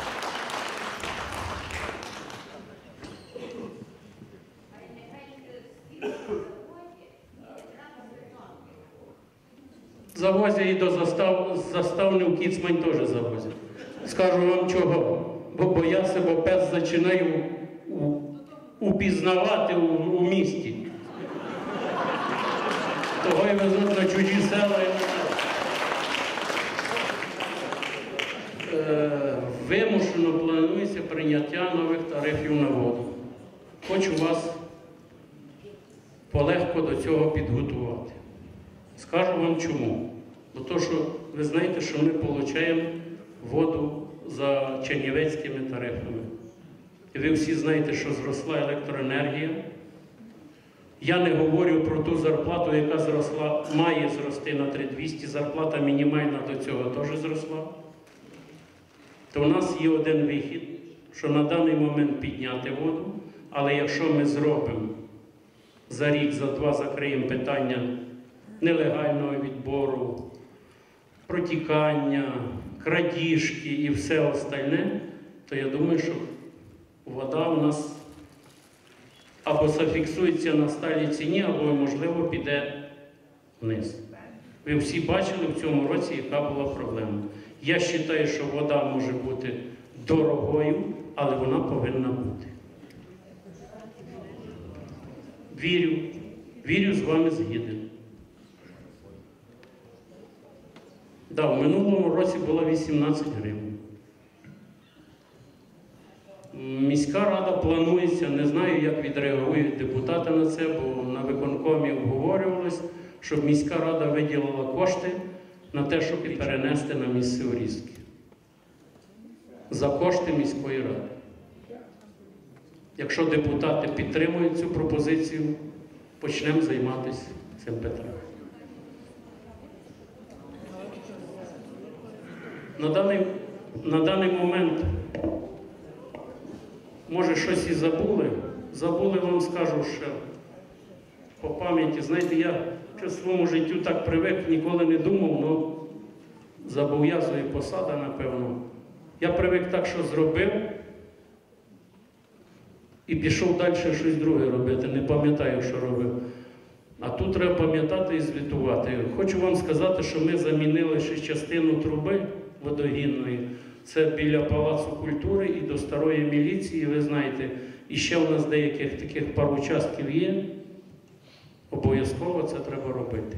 Завозять і до застав, заставни в Кіцмань теж завозять. Скажу вам чого, бо боявся, бо пес починає упізнавати у, у місті. Того й везуть на чужі села. Е, вимушено планується прийняття нових тарифів на воду. Хочу вас полегко до цього підготувати. Скажу вам чому. Бо то, що ви знаєте, що ми отримуємо воду за чернівецькими тарифами. І ви всі знаєте, що зросла електроенергія. Я не говорю про ту зарплату, яка зросла, має зрости на три тисячі двісті, зарплата мінімальна до цього теж зросла. То у нас є один вихід, що на даний момент підняти воду, але якщо ми зробимо за рік, за два закриємо питання нелегального відбору, протікання, крадіжки і все остальне, то я думаю, що вода у нас або зафіксується на сталій ціні, або, можливо, піде вниз. Ви всі бачили в цьому році, яка була проблема. Я вважаю, що вода може бути дорогою, але вона повинна бути. Вірю, вірю, з вами згіден. Да, в минулому році було вісімнадцять гривень. Міська рада планується, не знаю, як відреагують депутати на це, бо на виконкомі обговорювалось, щоб міська рада виділила кошти на те, щоб і перенести на місце Орізки. За кошти міської ради. Якщо депутати підтримують цю пропозицію, почнемо займатися цим питанням. На даний, на даний момент, може, щось і забули. Забули, вам скажу, що по пам'яті, знаєте, я в своєму життю так привик, ніколи не думав, але зобов'язує посада, напевно. Я привик так, що зробив, і пішов далі щось друге робити, не пам'ятаю, що робив. А тут треба пам'ятати і звітувати. Хочу вам сказати, що ми замінили ще частину труби водогінної. Це біля Палацу культури і до старої міліції, ви знаєте. І ще у нас деяких таких пару участків є. Обов'язково це треба робити.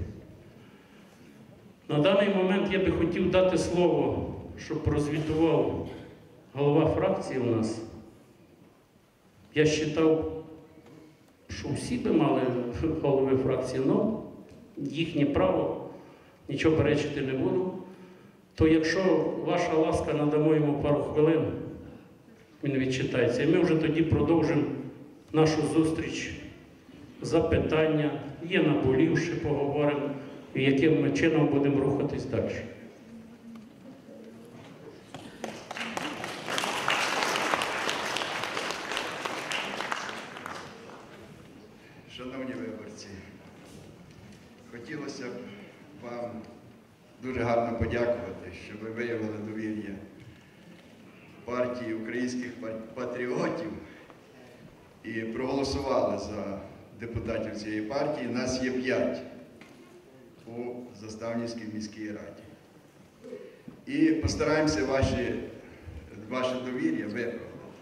На даний момент я би хотів дати слово, щоб прозвітував голова фракції у нас. Я вважав, що всі би мали голови фракції, але їхнє право, нічого перечити не буду. То якщо ваша ласка, надамо йому пару хвилин, він відчитається. І ми вже тоді продовжимо нашу зустріч, запитання, є наболівши, поговоримо, і яким ми чином будемо рухатись далі. Шановні виборці, хотілося б вам дуже гарно подякувати, що ви виявили довір'я партії українських патріотів і проголосували за депутатів цієї партії. Нас є п'ять у Заставнівській міській раді. І постараємося ваші, ваше довір'я виправдати.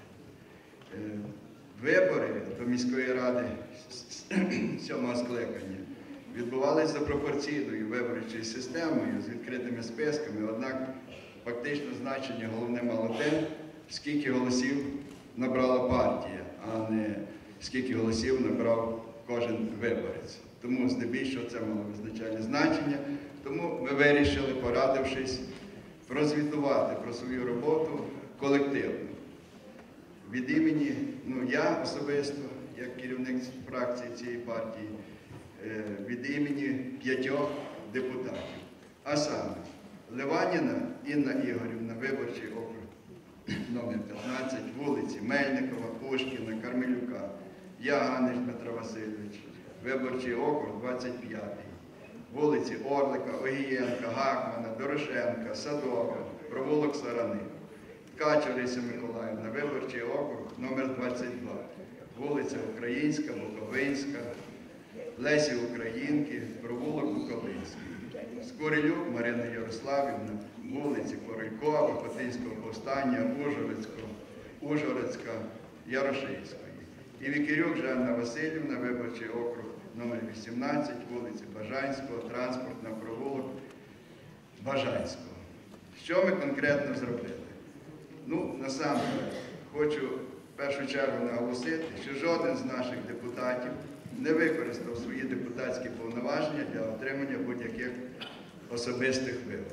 Вибори до міської ради сьомого скликання відбувалися за пропорційною виборчою системою з відкритими списками, однак фактично значення головне мало те, скільки голосів набрала партія, а не скільки голосів набрав кожен виборець. Тому здебільшого це мало визначальне значення. Тому ми вирішили, порадившись, прозвітувати про свою роботу колективно. Від імені, ну я особисто, як керівник фракції цієї партії, від імені п'ятьох депутатів. А саме Леваніна Інна Ігорівна, виборчий округ номер п'ятнадцять, вулиці Мельникова, Пушкіна, Кармелюка, я Ганич Дмитро Васильович, виборчий округ двадцять п'ятий, вулиці Орлика, Огієнка, Гакмана, Дорошенка, Садова, провулок Сарани, Ткач Орися Миколаївна, виборчий округ номер двадцять два, вулиця Українська, Буковинська, Лесі Українки, провулок Буковинський, Скорелюк Марина Ярославівна, вулиці Королькова, Хотинського повстання, Ужгородського, Ужгородська, Ярошинської. І Вікирюк Жанна Васильівна, виборчий округ номер вісімнадцять, вулиці Бажанського, транспортна, провулок Бажанського. Що ми конкретно зробили? Ну, насамперед, хочу в першу чергу наголосити, що жоден з наших депутатів не використав свої депутатські повноваження для отримання будь-яких особистих виборів.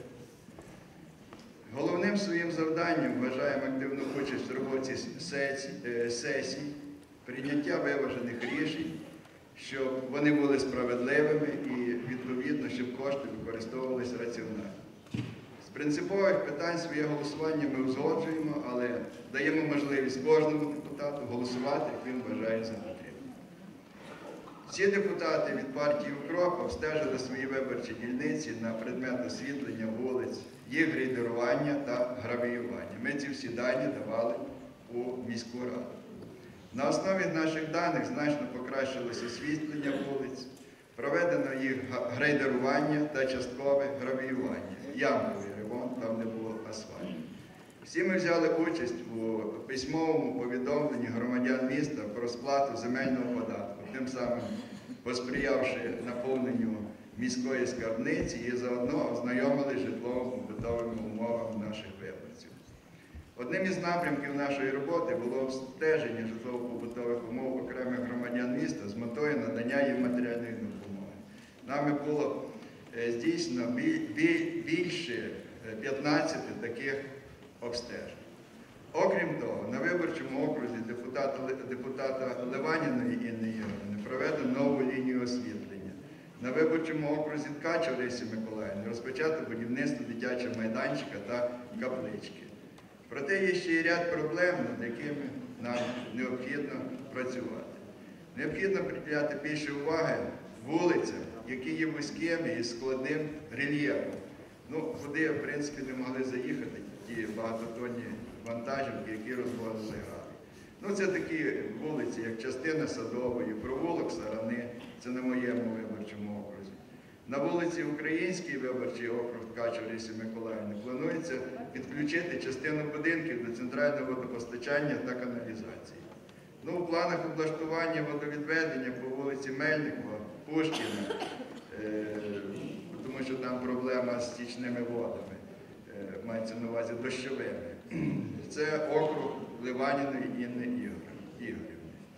Головним своїм завданням вважаємо активну участь в роботі сесій, прийняття виважених рішень, щоб вони були справедливими і, відповідно, щоб кошти використовувалися раціонально. З принципових питань своє голосування ми узгоджуємо, але даємо можливість кожному депутату голосувати, як він вважає за потрібне. Всі депутати від партії «УКРОП» обстежили свої виборчі дільниці на предмет освітлення вулиць, їх грейдерування та гравіювання. Ми ці всі дані давали у міську раду. На основі наших даних значно покращилось освітлення вулиць, проведено їх грейдерування та часткове гравіювання, ямковий ремонт, там не було асфальту. Всі ми взяли участь у письмовому повідомленні громадян міста про сплату земельного податку, тим самим посприявши наповненню міської скарбниці і заодно ознайомили з житлово-побутовими умовами наших виборців. Одним із напрямків нашої роботи було обстеження житлово-побутових умов окремих громадян міста з метою надання їм матеріальної допомоги. Нами було здійснено більше п'ятнадцяти таких обстежень. Окрім того, на виборчому окрузі депутата, депутата Леваніної Інни Ігорівни проведено нову лінію освітлення. На виборчому окрузі Ткач Орисі Миколаївни розпочато будівництво дитячого майданчика та каплички. Проте є ще й ряд проблем, над якими нам необхідно працювати. Необхідно приділяти більше уваги вулицям, які є вузькими і складним рельєфом. Ну, куди, в принципі, не могли заїхати ті багатотонні вантажівки, які розвозили гравій. Ну, це такі вулиці, як частина Садової, провулок Сарани, це на моєму виборчому окрузі. На вулиці Українській, виборчий округ Ткач Орисі Миколаївни, планується підключити частину будинків до центрального водопостачання та каналізації. Ну, у планах облаштування водовідведення по вулиці Мельникова, Пушкіна, е тому що там проблема з стічними водами, е мається на увазі дощовими. Це округ Леваніної Інни Ігорівни.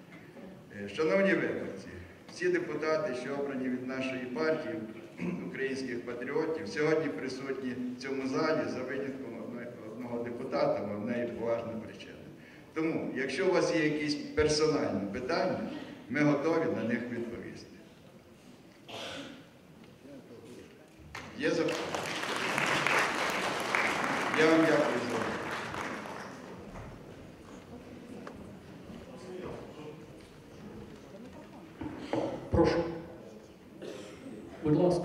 Е шановні виборці, всі депутати, що обрані від нашої партії, українських патріотів, сьогодні присутні в цьому залі за винятком одного депутата, в неї поважна причина. Тому, якщо у вас є якісь персональні питання, ми готові на них відповісти. Є запитання? Я вам дякую за увагу. Прошу. Будь ласка.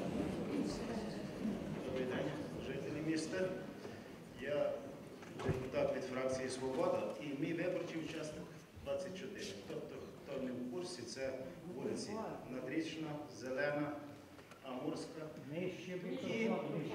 Добрий день, жителі міста. Я депутат від фракції «Свобода» і мій виборчий учасник двадцять чотири. Тобто, хто не в курсі, це вулиці Надрічна, Зелена, Амурська. І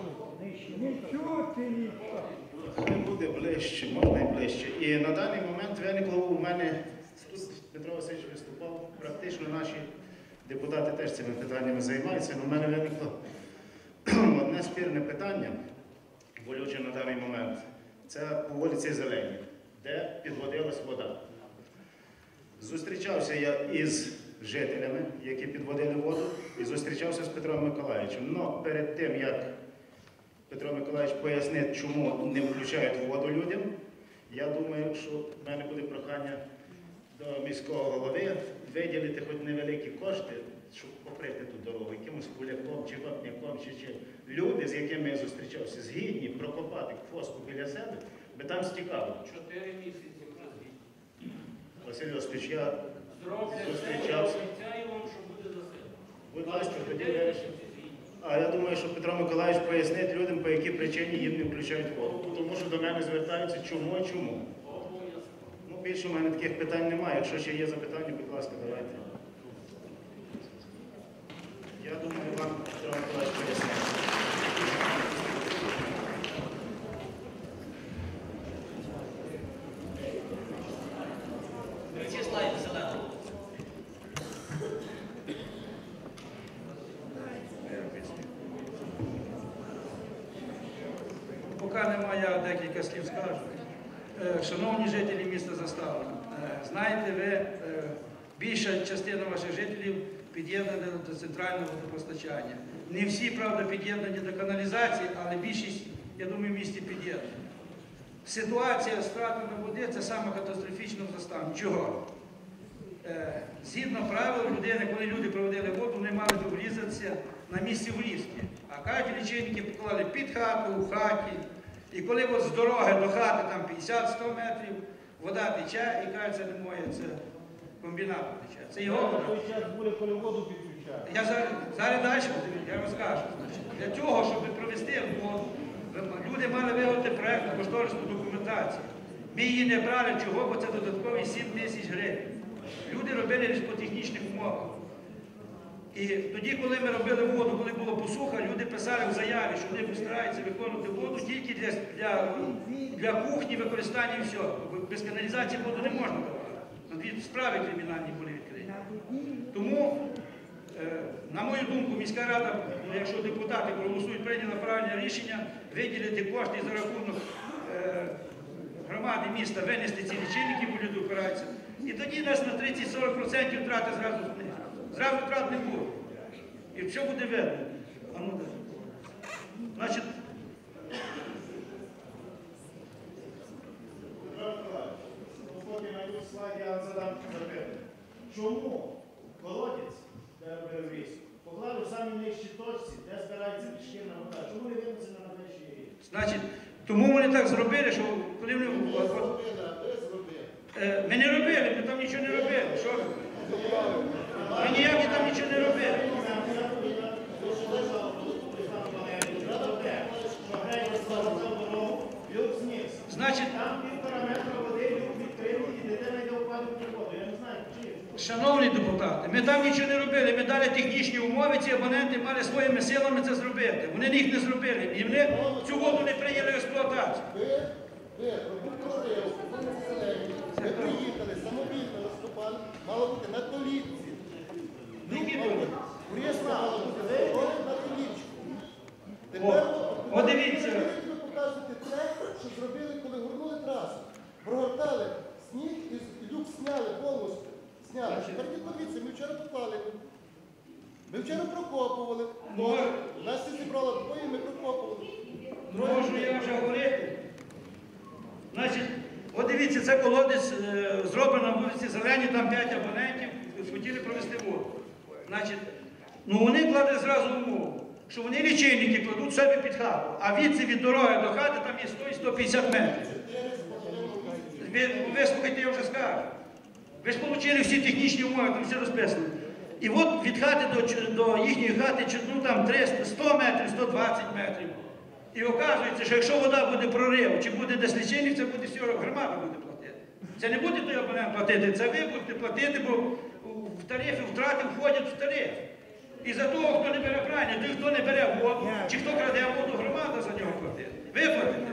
хай буде ближче, можна і ближче. І на даний момент виникло у мене, тут Петро Васильович виступав, практично наші депутати теж цими питаннями займаються, але в мене виникло одне спірне питання, болюче на даний момент. Це по вулиці Зеленій, де підводилась вода. Зустрічався я із жителями, які підводили воду, і зустрічався з Петром Миколаївичем. Але перед тим, як Петро Миколаївич пояснить, чому не включають воду людям, я думаю, що в мене буде прохання до міського голови виділити хоч невеликі кошти, щоб покрити ту дорогу, якимось куляком чи вапняком, чи чим. Люди, з якими я зустрічався, згідні прокопати фоску біля себе, би там стікало. Чотири місяці вже звідти. Василь Васильович, я Зроблять зустрічався. обіцяю вам, що буде за себе. Будь ласка, тоді вирішимо. А я думаю, що Петро Миколаївич пояснить людям, по якій причині їм не включають воду. Тому що до мене звертаються, чому і чому. Ну, більше в мене таких питань немає. Якщо ще є запитання, будь ласка, давайте. Я думаю, вам Петро Миколаївич пояснить. Поки немає, я декілька слів скажу. Е, Шановні жителі міста Заставна, е, знаєте ви, е, більша частина ваших жителів під'єднана до центрального водопостачання. Не всі, правда, під'єднані до каналізації, але більшість, я думаю, в місті під'єднана. Ситуація з втратами води – це саме катастрофічно в Заставні. Чого? Е, Згідно правил людини, коли люди проводили воду, вони мали би врізатися на місці врізки. А кажуть, лічильники поклали під хату, в хаті. І коли от з дороги до хати там п'ятдесят-сто метрів, вода тече, і кажуть, це не моє, це комбінат тече. Це його вода. Той час буде, коли воду підключають. Я зараз, зараз далі, я розкажу. Значить, для цього, щоб провести воду, люди мали виготовити проєктну кошторисну документацію. Ми її не брали, чого, бо це додаткові сім тисяч гривень. Люди робили лише по технічних умовах. І тоді, коли ми робили воду, коли була посуха, люди писали в заяві, що вони постараються виконувати воду тільки для, для, для кухні, використання і все. Без каналізації воду не можна давати. Дві справи кримінальні були відкриті. Тому, е, на мою думку, міська рада, якщо депутати проголосують, прийняла правильне рішення, виділити кошти за рахунок е, громади міста, винести ці лічильники, бо люди опираються. І тоді нас на тридцять-сорок відсотків втрати зразу знизить. Зразу втрат не буде. І все буде видно. А ну, значить, Петро Миколаївич, поки на слайд я вам задам запитання. Чому колодязь, де робив різку, поклали в самій нижчій точці, де збирається шкірна вода? Чому не виносили на нижчий рівень? значить, тому вони так зробили, що коли вони... Е, Ми не робили, ми там нічого не робили. Що ви? Ми ніякі там нічого не робили. Значить, Там півтора метра води, люк відкрили, і дитина йде впадок в воду. Я не знаю, чи. шановні депутати, ми там нічого не робили, ми дали технічні умови, ці абоненти мали своїми силами це зробити. Вони їх не зробили, і вони цю воду не прийняли в експлуатацію. Ви, ви, прокурори, ви приїхали, самовільно виступали, мало бути на толітці. Які були? Прісно, мало бути дороги на толітку. О, Тепер о, дивіться. ви показуєте те, що зробили, коли горнули трасу. Прогортали сніг і люк зняли повністю. Зняли. Тепер подивіться, ми вчора поклали. Ми вчора прокопували. Може. Нас всі зібрало двоє, ми прокопували. Можу я вже говорити? Значить, от дивіться, це колодець е, зроблено на вулиці Зеленій, там п'ять абонентів, хотіли провести воду. Значить, ну вони кладуть зразу умову, що вони лічильники кладуть себе під хату, а відси від дороги до хати там є сто - сто п'ятдесят метрів. Ви, ви слухайте, я вже скажу. Ви ж отримали всі технічні умови, там все розписано. І от від хати до, до їхньої хати, ну там триста, сто метрів, сто двадцять метрів. І оказується, що якщо вода буде прорив, чи буде десь лічильник, це буде все, громада буде платити. Це не буде той абонент платити, це ви будете платити, бо в тарифі втрати входять в тариф. І за того, хто не бере правильно, той, хто не бере воду, чи хто краде воду, громада за нього платить. Ви платите.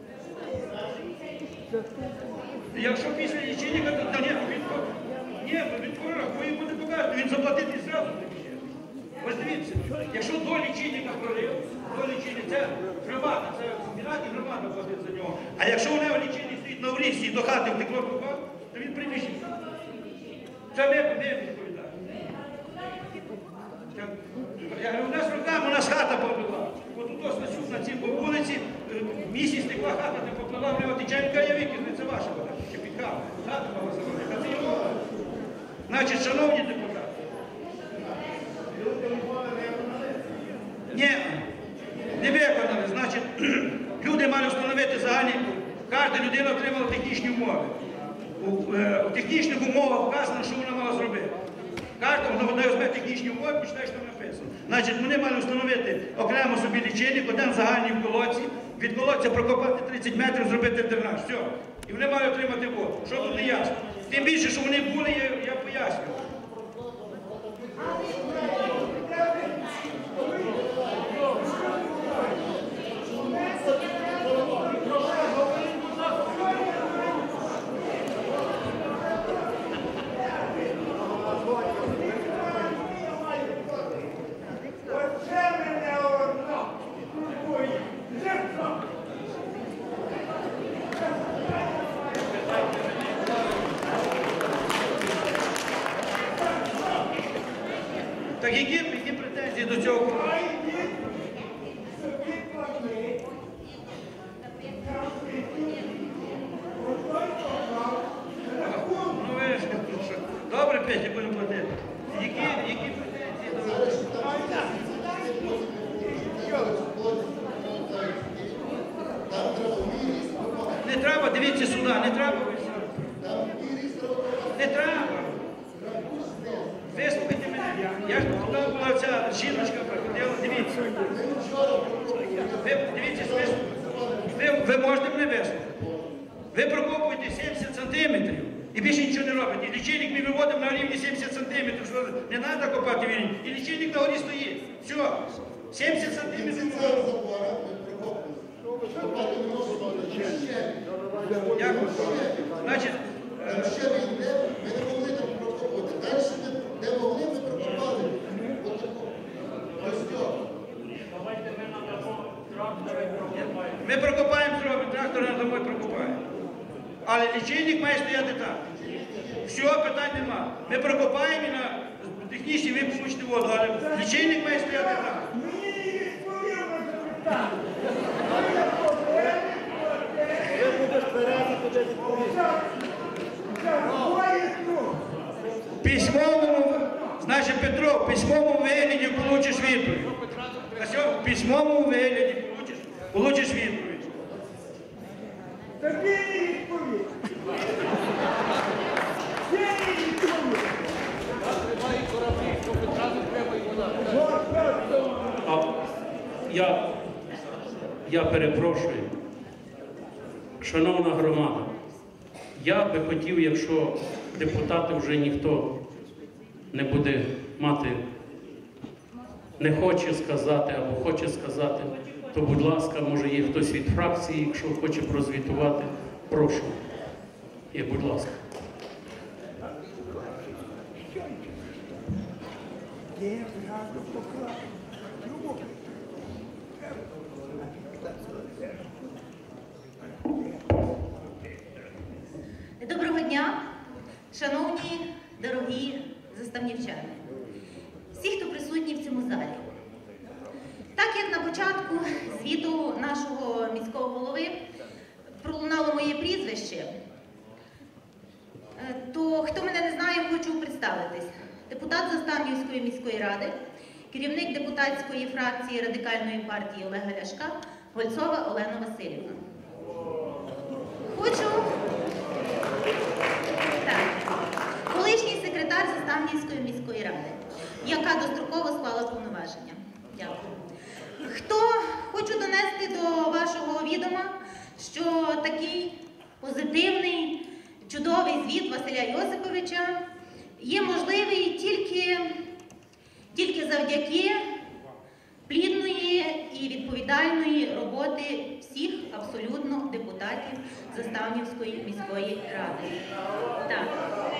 Якщо після лічильника, то, то ні, він, ні, він порахує, буде показувати, він заплатить і зразу таке. Ось дивіться, якщо до лічильника прорив, до лічильника, це громада, це комбінат і громада платить за нього. А якщо у нього лічильник стоїть на урісі і до хати втекло труба, то він приміщить. Це ми, ми відповідаємо. Я говорю, у нас руками, у нас хата побила. От тут ось на, на цій вулиці місяць текла хата, не поплила, в нього теченька я викину, це ваша вода, чи підкава. Хата мала заводити, а це його. Значить, шановні депутати. Ні, не виконали. Значить, люди мали встановити загальні, кожна людина отримала технічні умови. У, е, у технічних умовах вказано, що вона мала зробити. Кожна вона візьме технічні умови, почитає, що там написано. Значить, вони мали встановити окремо собі лічильник, один загальний в колодці, від колодця прокопати тридцять метрів, зробити дренаж. Все. І вони мали отримати воду. Що тут не ясно? Тим більше, що вони були, я, я пояснюю. Так які, які претензії до цього? Ну ви ж, добре, Петя, будемо платити. Які, які претензії до... Не треба, дивіться сюди, не треба. Не треба. Вислухайте мене. Я ж туди була ця жіночка приходила, дивіться. Ви, дивіться, ви, ви можете мене вислухати. Ви прокопуєте сімдесят сантиметрів і більше нічого не робите. І лічильник ми виводимо на рівні сімдесят сантиметрів, що не треба копати вірні. І лічильник на горі стоїть. Все. сімдесят сантиметрів. Дякую. Значить, Ще ви йде, ми не могли там прокопати. Далі, де могли, ми прокопали. Ось цього. ми прокопаємо, зробимо трактор, на домой прокопаємо. Але лічильник має стояти там. Все, питань нема. Ми прокопаємо і на технічній ви получите воду, але лічильник має стояти там. В письмовому, значить, Петро, в письмовому вигляді получиш відповідь. В письмовому вигляді получиш, получиш відповідь. А я, я перепрошую, шановна громада, я би хотів, якщо депутати вже ніхто не буде мати, не хоче сказати або хоче сказати, то, будь ласка, може є хтось від фракції, якщо хоче прозвітувати, прошу. Є, будь ласка. Доброго дня, шановні, дорогі заставнівчани, всі, хто присутні в цьому залі. Так як на початку звіту нашого міського голови пролунало моє прізвище, то хто мене не знає, хочу представитись. Депутат Заставнівської міської ради, керівник депутатської фракції Радикальної партії Олега Ляшка, Гольцова Олена Васильівна. Хочу... Так. Колишній секретар Заставнівської міської ради, яка достроково склала повноваження. Дякую. Хто хочу донести до що такий позитивний, чудовий звіт Василя Йосиповича є можливий тільки, тільки завдяки плідної і відповідальної роботи всіх абсолютно депутатів Заставнівської міської ради. Так.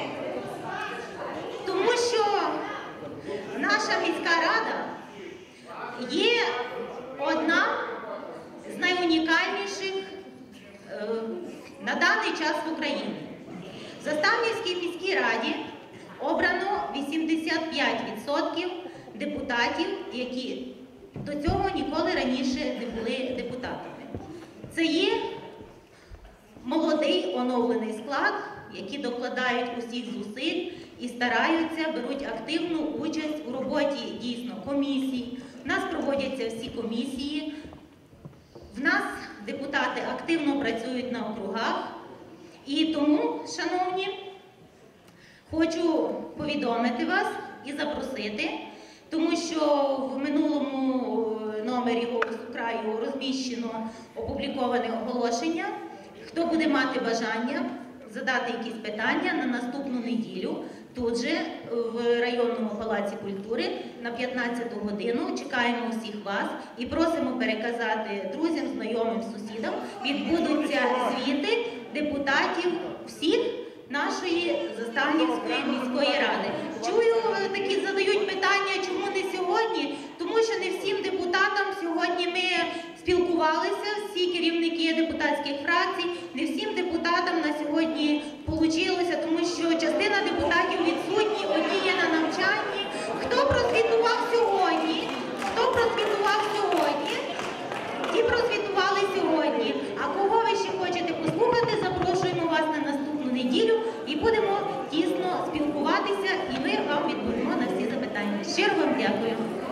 Тому що наша міська рада є одна з найунікальніших е, на даний час в Україні. В Заставнівській міській раді обрано вісімдесят п'ять відсотків депутатів, які до цього ніколи раніше не були депутатами. Це є молодий оновлений склад, які докладають усіх зусиль і стараються, беруть активну участь у роботі дійсно комісій. У нас проводяться всі комісії. В нас депутати активно працюють на округах. І тому, шановні, хочу повідомити вас і запросити, тому що в минулому номері «Голосу краю» розміщено опубліковане оголошення. Хто буде мати бажання задати якісь питання на наступну неділю, тут же в районному палаці культури на п'ятнадцяту годину чекаємо всіх вас і просимо переказати друзям, знайомим, сусідам. Відбудуться звіти депутатів всіх нашої Заставнівської міської ради. Чую, такі задають питання, чому не сьогодні? Тому що не всім депутатам сьогодні ми спілкувалися, всі керівники депутатських фракцій, не всім депутатам на сьогодні вийшло, тому що частина депутатів відсутні, одні є на навчанні. Хто прозвітував сьогодні? Хто прозвітував сьогодні? Ті прозвітували сьогодні. А кого ви ще хочете послухати, запрошуємо вас на наступну неділю і будемо тісно спілкуватися, і ми вам відповімо на всі запитання. Щиро вам дякую.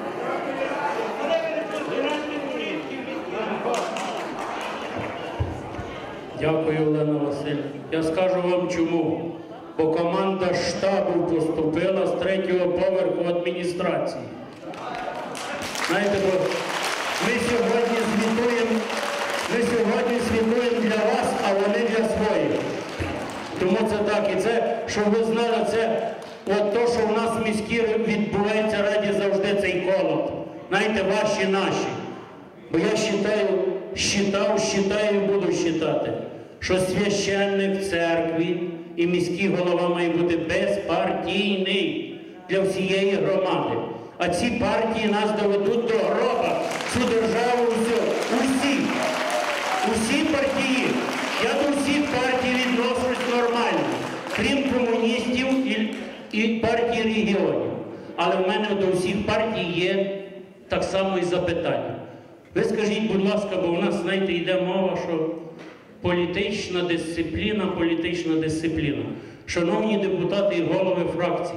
Дякую, Олена Васильівна. Я скажу вам чому. Бо команда штабу поступила з третього поверху адміністрації. Знаєте, бо ми сьогодні звітуємо, ми сьогодні звітуємо для вас, а вони для своїх. Тому це так. І це, щоб ви знали, це от то, що в нас в міській відбувається раді завжди цей колот. Знаєте, ваші, наші. Бо я считаю, считав, считаю і буду считати, що священник в церкві і міський голова має бути безпартійний для всієї громади. А ці партії нас доведуть до гроба, цю державу, всю. Усі. Усі партії. Я до всіх партій відношусь нормально, крім комуністів і, і партії регіонів. Але в мене до всіх партій є так само і запитання. Ви скажіть, будь ласка, бо у нас, знаєте, йде мова, що політична дисципліна, політична дисципліна. Шановні депутати і голови фракцій,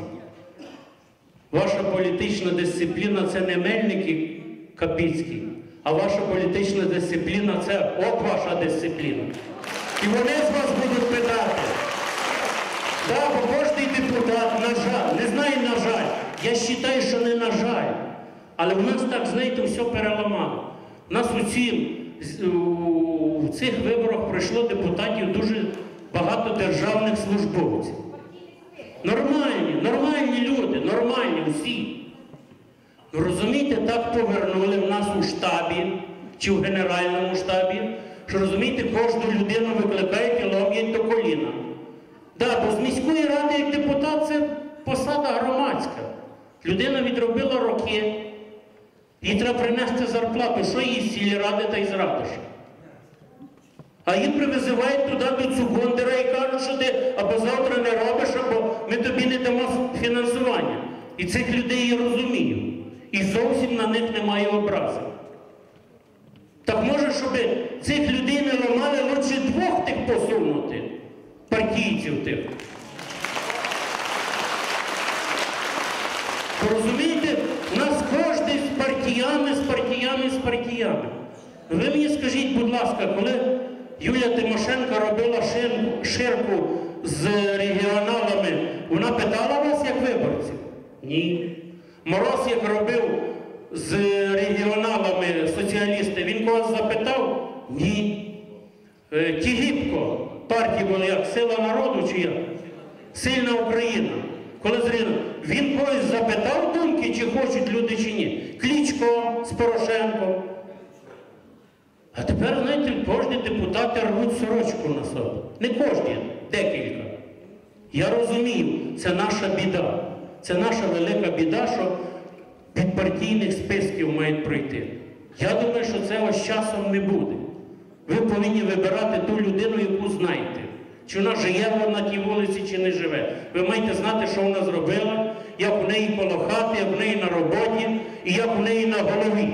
ваша політична дисципліна – це не Мельники Капіцький, а ваша політична дисципліна – це от ваша дисципліна. І вони з вас будуть питати. Так, бо кожний депутат, на жаль, не знаю, на жаль, я вважаю, що не на жаль, але в нас так, знаєте, все переламало. У нас у, ці, у цих виборах пройшло депутатів дуже багато державних службовців. Нормальні, нормальні люди, нормальні усі. Ну, розумієте, так повернули в нас у штабі, чи в Генеральному штабі, що, розумієте, кожну людину викликають і ломлять до коліна. Так, бо з міської ради як депутат це посада громадська. Людина відробила роки, їй треба принести зарплату, що їй з сільради та із ратуші. А її привизивають туди до Цугондера і кажуть, що ти або завтра не робиш, або ми тобі не дамо фінансування. І цих людей я розумію. І зовсім на них немає образи. Так може, щоб цих людей не ламали, лучше двох тих посунути, партійців тих. Розумієте, у нас кожен з партіями, з партіями, з партіями. Ви мені скажіть, будь ласка, коли Юлія Тимошенко робила ширку з регіоналами, вона питала вас як виборців? Ні. Мороз як робив з регіоналами, соціалісти, він когось запитав? Ні. Е, Тігіпко, партії була як Сила народу чи як? Сильна Україна. Коли зрino, він когось запитав думки, чи хочуть люди, чи ні. Кличко з Порошенком. А тепер, знаєте, кожні депутати рвуть сорочку на себе. Не кожні, декілька. Я розумію, це наша біда. Це наша велика біда, що від партійних списків мають пройти. Я думаю, що цього з часом не буде. Ви повинні вибирати ту людину, яку знаєте. Чи вона живе на тій вулиці, чи не живе. Ви маєте знати, що вона зробила, як у неї коло хати, як у неї на роботі і як у неї на голові.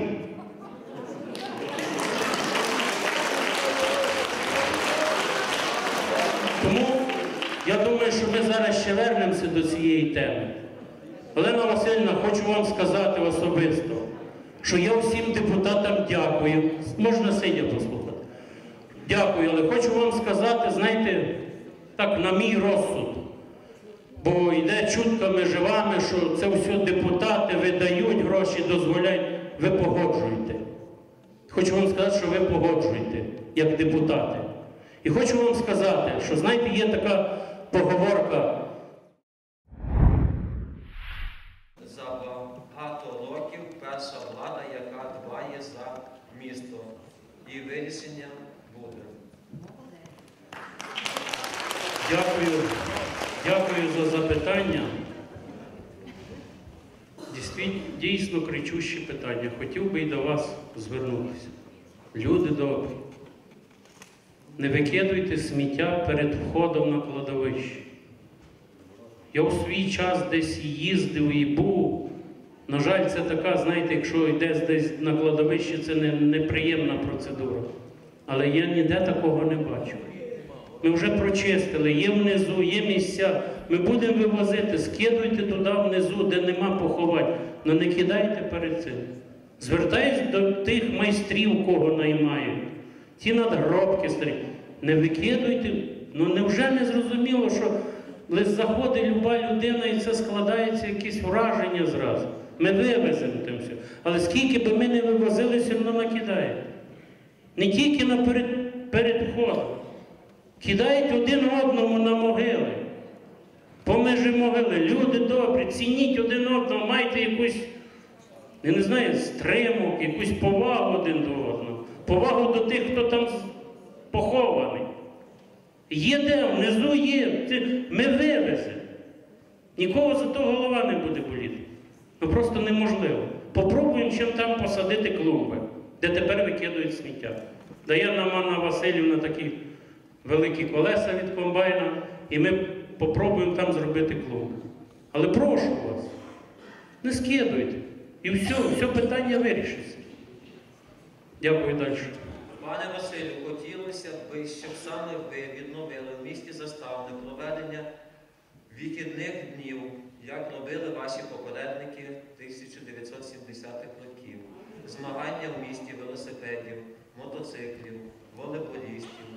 Тому я думаю, що ми зараз ще вернемося до цієї теми. Олена Васильівна, хочу вам сказати особисто, що я всім депутатам дякую. Можна сидя послухати. Дякую, але хочу вам сказати, знаєте, так, на мій розсуд. Бо йде чутками живами, що це все депутати видають гроші, дозволяють. Ви погоджуєте. Хочу вам сказати, що ви погоджуєте, як депутати. І хочу вам сказати, що, знаєте, є така поговорка. За багато років перша влада, яка дбає за місто. І вирішення буде. Дякую, дякую за запитання. Дійсно кричущі питання. Хотів би і до вас звернутися. Люди добрі, не викидуйте сміття перед входом на кладовище. Я у свій час десь їздив і був. На жаль, це така, знаєте, якщо йдеш десь на кладовище, це не, неприємна процедура. Але я ніде такого не бачу. Ми вже прочистили, є внизу, є місця. Ми будемо вивозити, скидуйте туди внизу, де нема поховань. Но не кидайте перед цим. Звертаюсь до тих майстрів, кого наймають. Ті надгробки старі. Не викидуйте. Ну невже не зрозуміло, що лише заходить люба людина і це складається якесь враження зразу. Ми вивеземо тим все. Але скільки би ми не вивозили, все одно накидаєте. Не тільки наперед, перед входом. Кидайте один одному на могили. По межі могили. Люди добрі, цініть один одного, майте якусь, я не знаю, стримок, якусь повагу один до одного. Повагу до тих, хто там похований. Є де, внизу є. Ми вивеземо. Нікого за то голова не буде боліти. Ну просто неможливо. Попробуємо чим там посадити клумби, де тепер викидують сміття. Дає нам Анна Васильівна такі великі колеса від комбайна, і ми попробуємо там зробити клумби. Але прошу вас, не скидуйте. І все, все питання вирішиться. Дякую далі. Пане Василю, хотілося б, щоб саме ви відновили в місті Заставне проведення вихідних днів, як робили ваші попередники тисяча дев'ятсот сімдесятих років. Змагання в місті велосипедів, мотоциклів, волейболістів,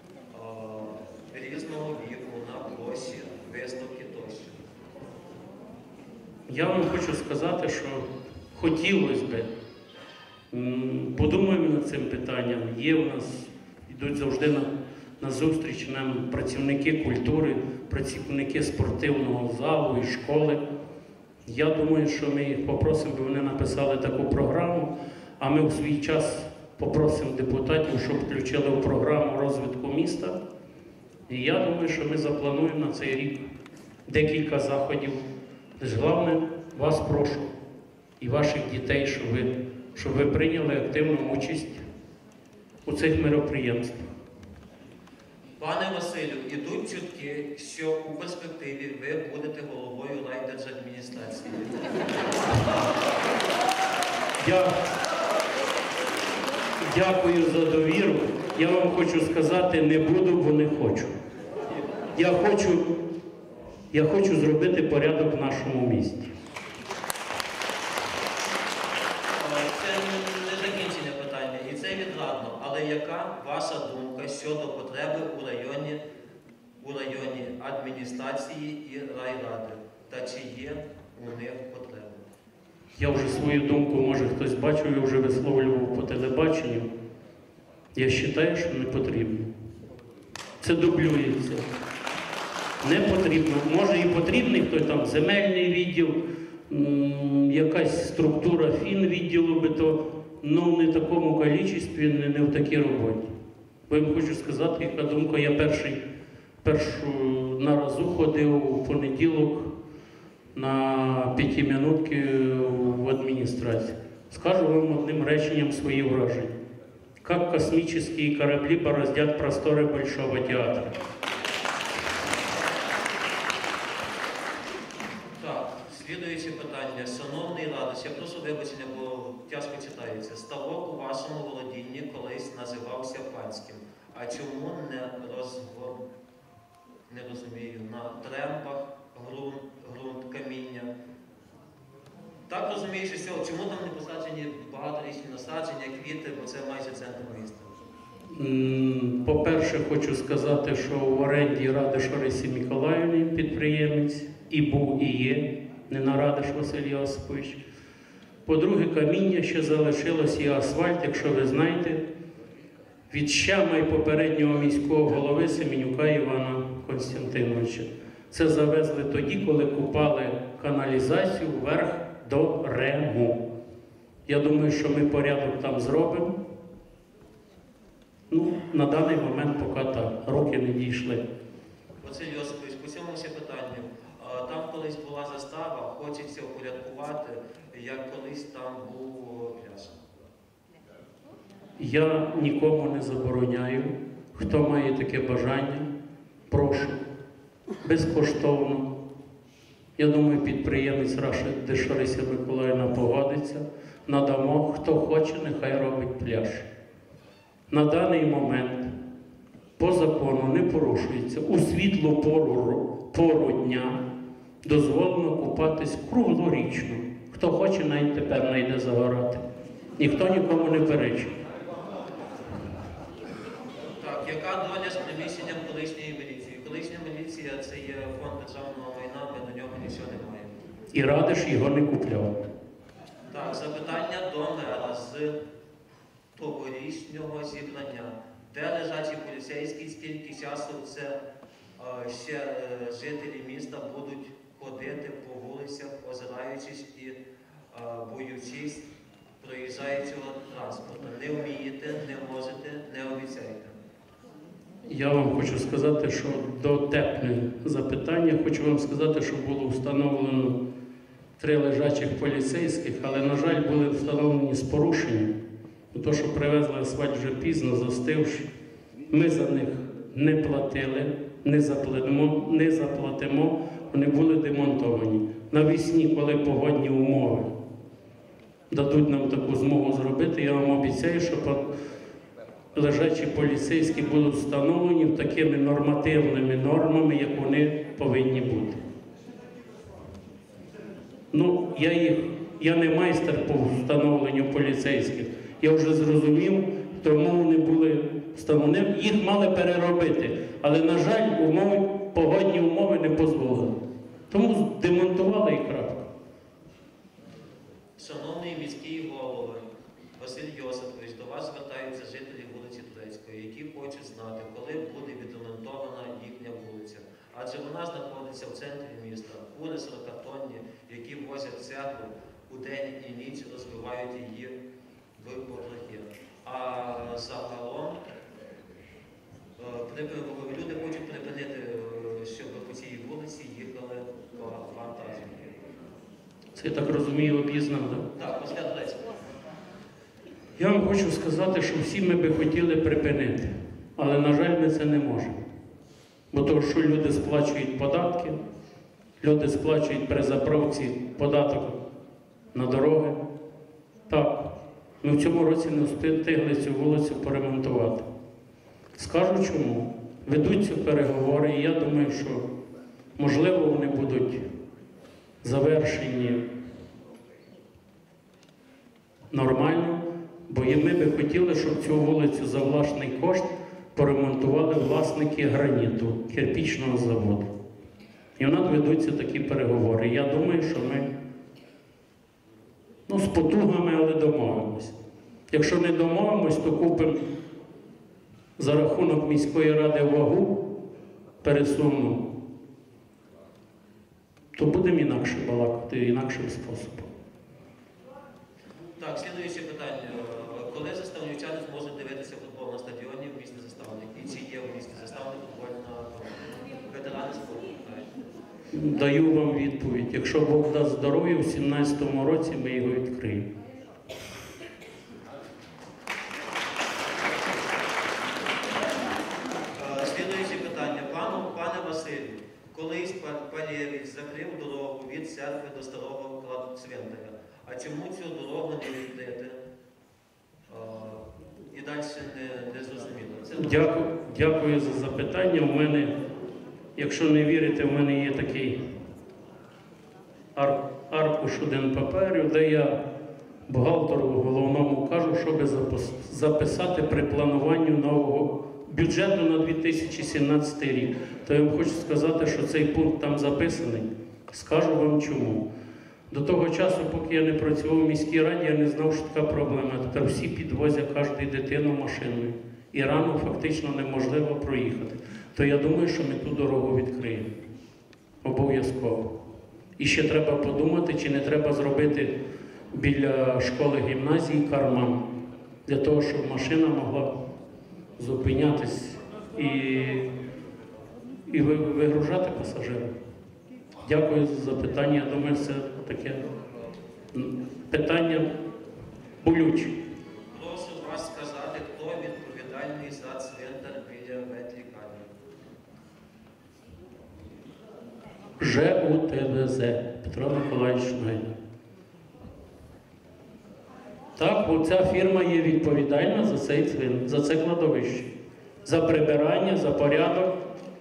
різного віку, на площі, виставки тощо. Я вам хочу сказати, що хотілося б, подумаємо над цим питанням. Є у нас, йдуть завжди на, на зустріч нам працівники культури, працівники спортивного залу і школи. Я думаю, що ми їх попросимо, бо вони написали таку програму, а ми у свій час попросимо депутатів, щоб включили в програму розвитку міста. І я думаю, що ми заплануємо на цей рік декілька заходів. Тож головне, вас прошу і ваших дітей, щоб ви, щоб ви прийняли активну участь у цих мероприємствах. Пане Василю, ідуть чутки, що у перспективі ви будете головою райдержадміністрації. Я дякую за довіру. Я вам хочу сказати, не буду, бо не хочу. Я хочу, я хочу зробити порядок в нашому місті. Це не закінчення питання, і це відрадно. Але яка ваша думка щодо потреби у районі, у районі адміністрації і райради? Та чи є у них потреба? Я вже свою думку, може хтось бачив, я вже висловлював по телебаченню. Я вважаю, що не потрібно. Це дублюється. Не потрібно. Може і потрібний хто там земельний відділ, м, якась структура фінвідділу би то, ну не в такому кількості, не, не в такій роботі. Бо я вам хочу сказати, яка думка, я перший, першу наразу ходив у понеділок на п'ятиминутки в адміністрацію. Скажу вам одним реченням свої враження. Как космические корабли бороздят просторы Большого театра. Так, слідуюче питання. Шановний Радич, я прошу вибачення, бо тяжко читається. Ставок у вашому володінні колись називався панським. А чому не розгор... не розумію, на трембах, ґрунт, ґрунт, каміння? Так розумію, що цього, чому там не посаджені багаторічні насадження, квіти, бо це майже центр міста? М, По-перше, хочу сказати, що в оренді Радиш Орисі Миколаївні підприємець і був, і є, не на Радиш Василь Йосипович. По-друге, каміння ще залишилось і асфальт, якщо ви знаєте, від щама і попереднього міського голови Семенюка Івана Костянтиновича. Це завезли тоді, коли купали каналізацію вверх до Рему. Я думаю, що ми порядок там зробимо. Ну, на даний момент поки так, руки не дійшли. Василь Йосипович, по цьому ще питанню. А, Там колись була застава, хочеться упорядкувати, як колись там був пляж. Я нікому не забороняю. Хто має таке бажання, прошу. Безкоштовно. Я думаю, підприємець Радиш Миколаївна погодиться. Надамо, хто хоче, нехай робить пляж. На даний момент по закону не порушується. У світлу пору, пору дня дозволено купатись круглорічно. Хто хоче, навіть тепер найде загорати. Ніхто нікому не перечить. Так, яка доля з приміщенням колишньої міліції? Колишня міліція – це є фонд державного майна, ми до нього нічого не маємо. І Радиш його не купляв. Так, запитання до мера з тогорічнього зібрання. Де лежачі поліцейські, скільки часу це е, ще е, жителі міста будуть ходити по вулицях, озираючись і е, боючись проїжджаючого транспорту? Не вмієте, не можете, не обіцяйте. Я вам хочу сказати, що дотепне запитання. Хочу вам сказати, що було встановлено три лежачих поліцейських, але, на жаль, були встановлені з порушенням. То, що привезли асфальт вже пізно, застивши, ми за них не платили, не заплатимо, не заплатимо, вони були демонтовані. Навесні, коли погодні умови дадуть нам таку змогу зробити, я вам обіцяю, що лежачі поліцейські будуть встановлені такими нормативними нормами, як вони повинні бути. Ну, я, їх, я не майстер по встановленню поліцейських. Я вже зрозумів, тому вони були встановлені. Їх мали переробити. Але, на жаль, умови, погодні умови не дозволили. Тому демонтували і крапка. Шановний міський голови, Василь Йосипович, до вас звертаються жителі вулиці Турецької, які хочуть знати, коли буде відремонтована їхня вулиця. Адже вона знаходиться в центрі міста. Фури сорокатонні, які возять цеглу у день і ніч, розбивають її в потрохи. А загалом люди хочуть припинити, щоб по цій вулиці їхали вантажі. Це, я так розумію, об'їзна, так? Так, ось Турецька. Я вам хочу сказати, що всі ми би хотіли припинити, але, на жаль, ми це не можемо. Бо того, що люди сплачують податки, люди сплачують при заправці податок на дороги. Так, ми в цьому році не встигли цю вулицю поремонтувати. Скажу чому. Ведуться переговори, і я думаю, що, можливо, вони будуть завершені нормально, бо і ми би хотіли, щоб цю вулицю за власний кошт поремонтували власники граніту, кирпічного заводу. І в нас ведуться такі переговори. Я думаю, що ми ну, з потугами, але домовимось. Якщо не домовимось, то купимо за рахунок міської ради вагу пересувну, то будемо інакше балакати, інакшим способом. Так, слідуюче питання. Коли заставнівчани зможуть дивитися футбол на стадіоні в місті Заставник? І чи є в місті Заставник футбольна ветерани спорту? Даю вам відповідь. Якщо Бог дасть здоров'я, у сімнадцятому році ми його відкриємо. Е, Слідуюче питання. Пану, пане Василю, колись пан Палєвич закрив дорогу від церкви до старого цвинтаря. А чому цю дорогу не відкрити? Е, І далі не, не зрозуміло. Це Дякую, дякую за запитання. У мене, якщо не вірите, у мене є такий ар- аркуш один паперу, де я бухгалтеру головному кажу, щоб запис- записати при плануванні нового бюджету на дві тисячі сімнадцятий рік. То я вам хочу сказати, що цей пункт там записаний. Скажу вам чому. До того часу, поки я не працював у міській раді, я не знав, що така проблема. Тепер всі підвозять кожну дитину машиною. І рано фактично неможливо проїхати. То я думаю, що ми ту дорогу відкриємо. Обов'язково. І ще треба подумати, чи не треба зробити біля школи гімназії карман. Для того, щоб машина могла зупинятись і, і ви- вигружати пасажирів. Дякую за запитання. Я думаю, це таке м, питання болюче. Прошу вас сказати, хто відповідальний за цвинтар біля ветлікарні. ЖУТВЗ Петро Миколаївич Шнайдер. Так, оця фірма є відповідальна за цей цвинтар, за це кладовище. За прибирання, за порядок.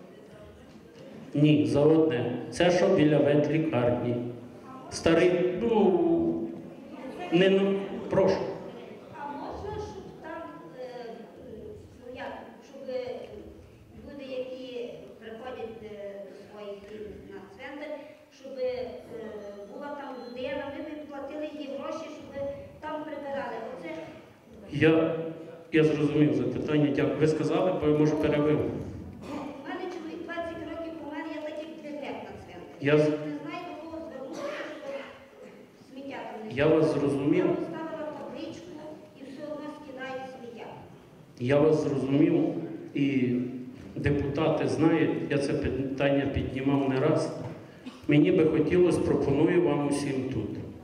Ні, за одне. Це що біля ветлікарні. Старий, ну, не, ну, прошу. А можна, щоб там, е, ну як, щоб люди, які приходять е, до своїх дім на цвинтар, щоб е, була там людина, ми б платили їй гроші, щоб там прибирали. Оце Я, я зрозумів запитання, дякую. Ви сказали, бо я може перебив. у мене чоловік двадцять років, у мене є такий прикреп на цвинтар. Я з- не знаю, до кого звернутися, щоб сміття там не Я вас зрозумів. Я поставила табличку і все одно скидають сміття. Я вас зрозумів, і депутати знають, я це питання піднімав не раз. Мені би хотілося, пропоную вам усім тут.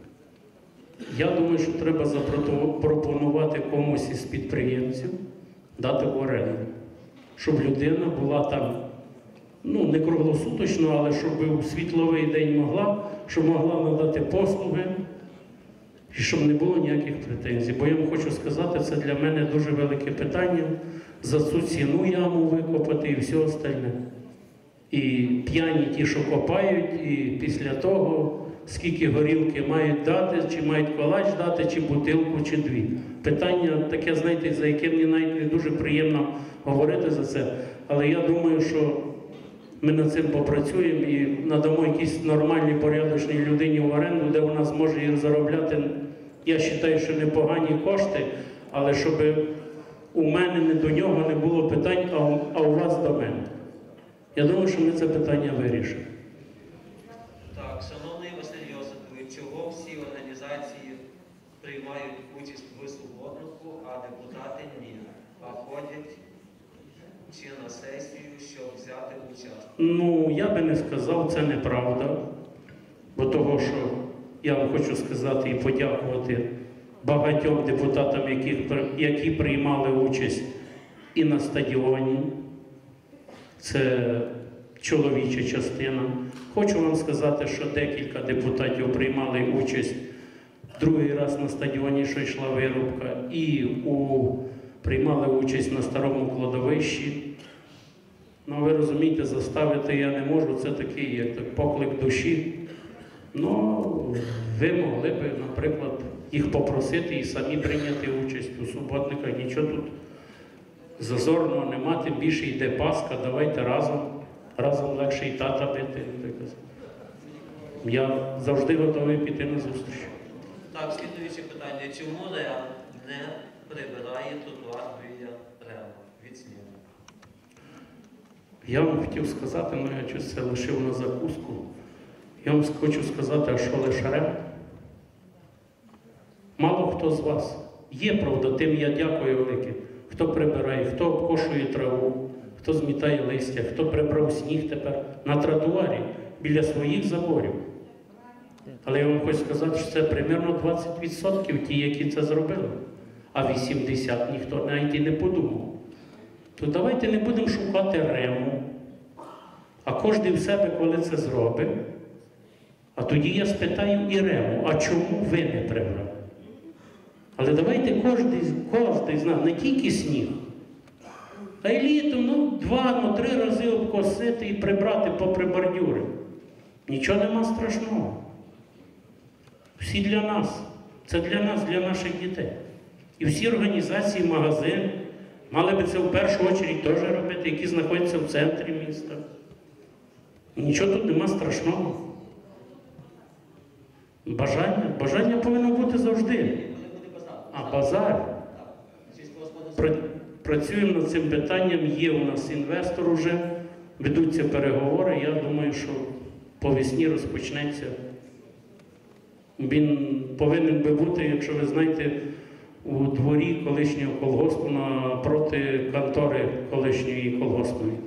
Я думаю, що треба запропонувати комусь із підприємців дати в оренду, щоб людина була там, ну, не круглосуточно, але щоб у світловий день могла, щоб могла надати послуги, і щоб не було ніяких претензій. Бо я вам хочу сказати, це для мене дуже велике питання за цю ціну яму викопати і все остальне. І п'яні ті, що копають, і після того, скільки горілки мають дати, чи мають колач дати, чи бутилку, чи дві. Питання таке, знаєте, за яке мені навіть не дуже приємно говорити за це. Але я думаю, що ми над цим попрацюємо і надамо якійсь нормальній, порядочній людині в оренду, де вона зможе їх заробляти, я вважаю, що непогані кошти, але щоб у мене не до нього не було питань, а у, а у вас до мене. Я думаю, що ми це питання вирішимо. Так, шановний Василь Йосипович, чого всі організації приймають участь в суботнику, а депутати ні, а ходять чи на сесію, щоб взяти участь? Ну, я би не сказав, це неправда. Бо того, що я вам хочу сказати і подякувати багатьом депутатам, яких, які приймали участь і на стадіоні. Це чоловіча частина. Хочу вам сказати, що декілька депутатів приймали участь другий раз на стадіоні, що йшла вирубка, і у, приймали участь на старому кладовищі. Ну, ви розумієте, заставити я не можу, це такий як так, поклик душі. Ну, ви могли б, наприклад, їх попросити і самі прийняти участь у суботниках. Нічого тут зазорного нема, тим більше йде Пасха, давайте разом, разом легше і тата бити. Я завжди готовий піти на зустріч. Так, слідуюче питання. Чому Реал не прибирає тротуар біля Реала від місяць снігу. Я вам хотів сказати, ну я щось це лишив на закуску. Я вам хочу сказати, а що лише реп? Мало хто з вас. Є, правда, тим я дякую велике. Хто прибирає, хто обкошує траву, хто змітає листя, хто прибрав сніг тепер на тротуарі біля своїх заборів. Але я вам хочу сказати, що це примерно двадцять відсотків ті, які це зробили. А вісімдесят відсотків ніхто навіть і не подумав. То давайте не будемо шукати рему, а кожен в себе, коли це зробить. А тоді я спитаю і рему, а чому ви не прибрали? Але давайте кожен, кожен з нас, не тільки сніг, а й літом, ну, два, ну, три рази обкосити і прибрати попри бордюри. Нічого нема страшного. Всі для нас. Це для нас, для наших дітей. І всі організації, магазини мали би це в першу чергу теж робити, які знаходяться в центрі міста. Нічого тут нема страшного. Бажання. Бажання повинно бути завжди. А базар. Працюємо над цим питанням, є у нас інвестор уже, ведуться переговори. Я думаю, що по весні розпочнеться. Він повинен би бути, якщо ви знаєте, у дворі колишнього колгоспу напроти контори колишньої колгоспної.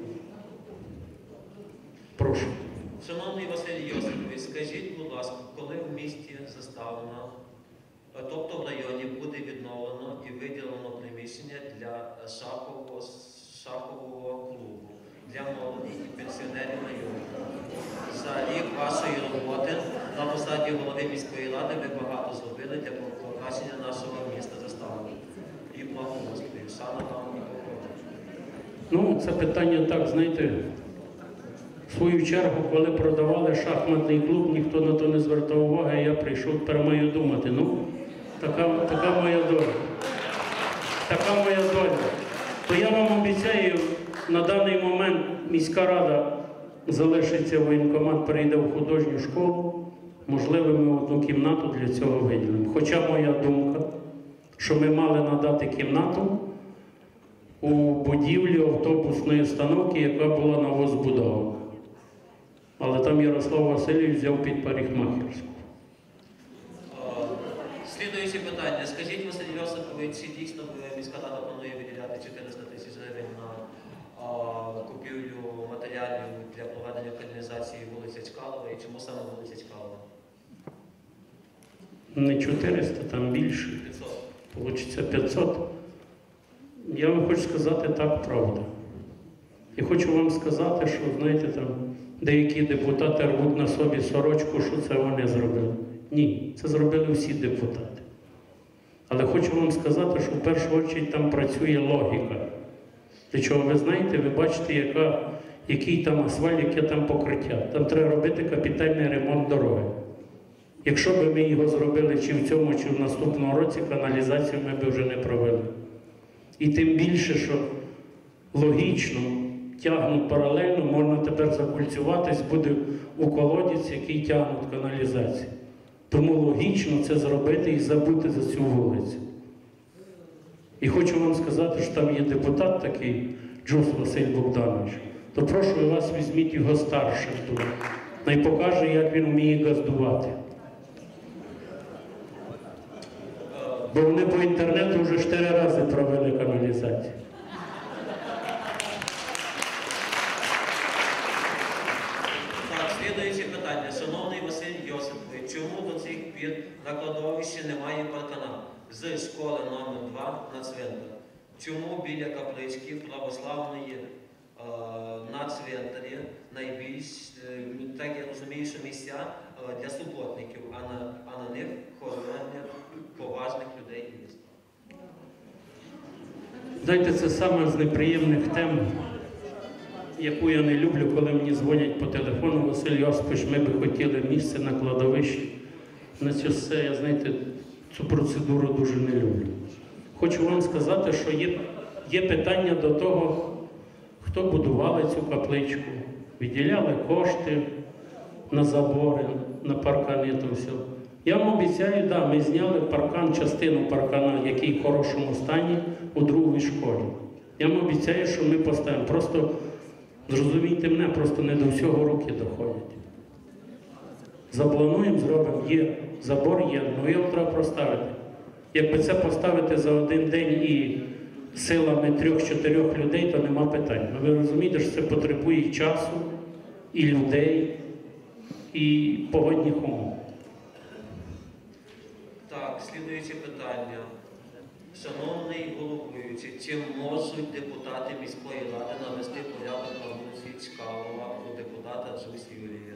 Прошу. Шановний Василь Йосипович, скажіть, будь ласка, коли в місті Заставна, тобто в районі, буде відновлено і виділено приміщення для шахового, шахового клубу, для молоді і пенсіонерів району? За рік вашої роботи на посаді голови міської ради ви багато зробили для покращення нашого міста Заставна і благоустрою. Шана вам і покору. Ну, це питання так, знаєте, в свою чергу, коли продавали шахматний клуб, ніхто на то не звертав уваги, я прийшов, тепер маю думати. Ну, така, така моя доля. Така моя доля. То я вам обіцяю, на даний момент міська рада залишиться, воєнкомат перейде в художню школу, можливо, ми одну кімнату для цього виділимо. Хоча моя думка, що ми мали надати кімнату у будівлі автобусної установки, яка була новозбудована. Але там Ярослав Васильович взяв під парикмахерську. Слідуюче питання. Скажіть, Василь Йосипович, чи дійсно міська рада планує виділяти чотириста тисяч гривень на а, купівлю матеріалів для проведення каналізації вулиця Чкалова, і чому саме вулиця Чкалова? Не чотириста, там більше. п'ятсот. Получиться п'ятсот. Я вам хочу сказати, так, правда. І хочу вам сказати, що, знаєте, там деякі депутати рвуть на собі сорочку, що це вони зробили. Ні, це зробили всі депутати. Але хочу вам сказати, що в першу чергу там працює логіка. Для чого ви знаєте, ви бачите, яка, який там асфальт, яке там покриття. Там треба робити капітальний ремонт дороги. Якщо б ми його зробили чи в цьому, чи в наступному році, каналізацію ми б вже не провели. І тим більше, що логічно тягнуть паралельно, можна тепер закульцюватись, буде у колодязь, який тягнуть каналізацію. Тому логічно це зробити і забути за цю вулицю. І хочу вам сказати, що там є депутат такий, Джус Василь Богданович, то прошу вас, візьміть його старшим тут. Най покаже, як він вміє газдувати. Бо вони по інтернету вже чотири рази провели каналізацію. Так, слідуюче питання. Шановний Василь Йосипович, чому до цих пір на кладовищі немає паркана з школи номер два на цвинтар? Чому біля каплички православної е, на цвинтарі найбільш, е, так я розумію, що місця е, для суботників, а на, а на них хоронять поважних людей міста? Знаєте, це саме з неприємних тем, яку я не люблю, коли мені дзвонять по телефону: Василь Йосипович, ми би хотіли місце на кладовищі. На це все, я, знаєте, цю процедуру дуже не люблю. Хочу вам сказати, що є, є питання до того, хто будували цю капличку, виділяли кошти на забори, на паркани, то все. Я вам обіцяю, да, ми зняли паркан, частину паркана, який в хорошому стані, у другій школі. Я вам обіцяю, що ми поставимо. Просто, зрозумійте мене, просто не до всього руки доходять. Заплануємо, зробимо, є, забор є, але його треба проставити. Якби це поставити за один день і силами трьох-чотирьох людей, то нема питань. Ну, ви розумієте, що це потребує і часу, і людей, і погодних умов. Так, слідуюче питання. Шановний головуючий, чи можуть депутати міської ради навести порядок на вулиці Чкалова у депутата Джус Юрія?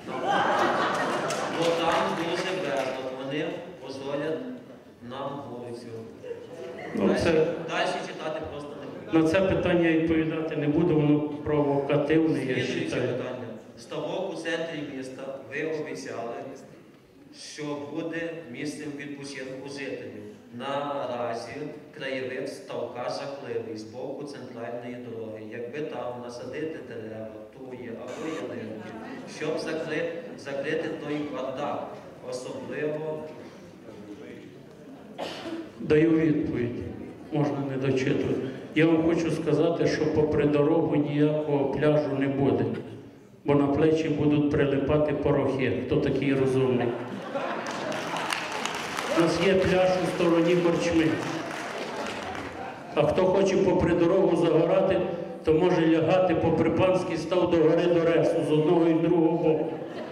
Бо там дуже безлад, вони позорять нам вулицю. Ну, Далі, це... далі читати просто не буду. На це питання відповідати не буду, воно провокативне, я Слідуюче вважаю. питання. Ставок у центрі міста ви обіцяли, що буде місцем відпочинку жителів. Наразі краєвид ставка жахливий з боку центральної дороги. Якби там насадити дерева, туї або ялинки, щоб закрити, закрити той бардак, особливо... Даю відповідь, можна не дочитувати. Я вам хочу сказати, що попри дорогу ніякого пляжу не буде, бо на плечі будуть прилипати порохи. Хто такий розумний? У нас є пляж у стороні корчми. А хто хоче попри дорогу загорати, то може лягати попри панський став до гори до ресу, з одного і з другого боку.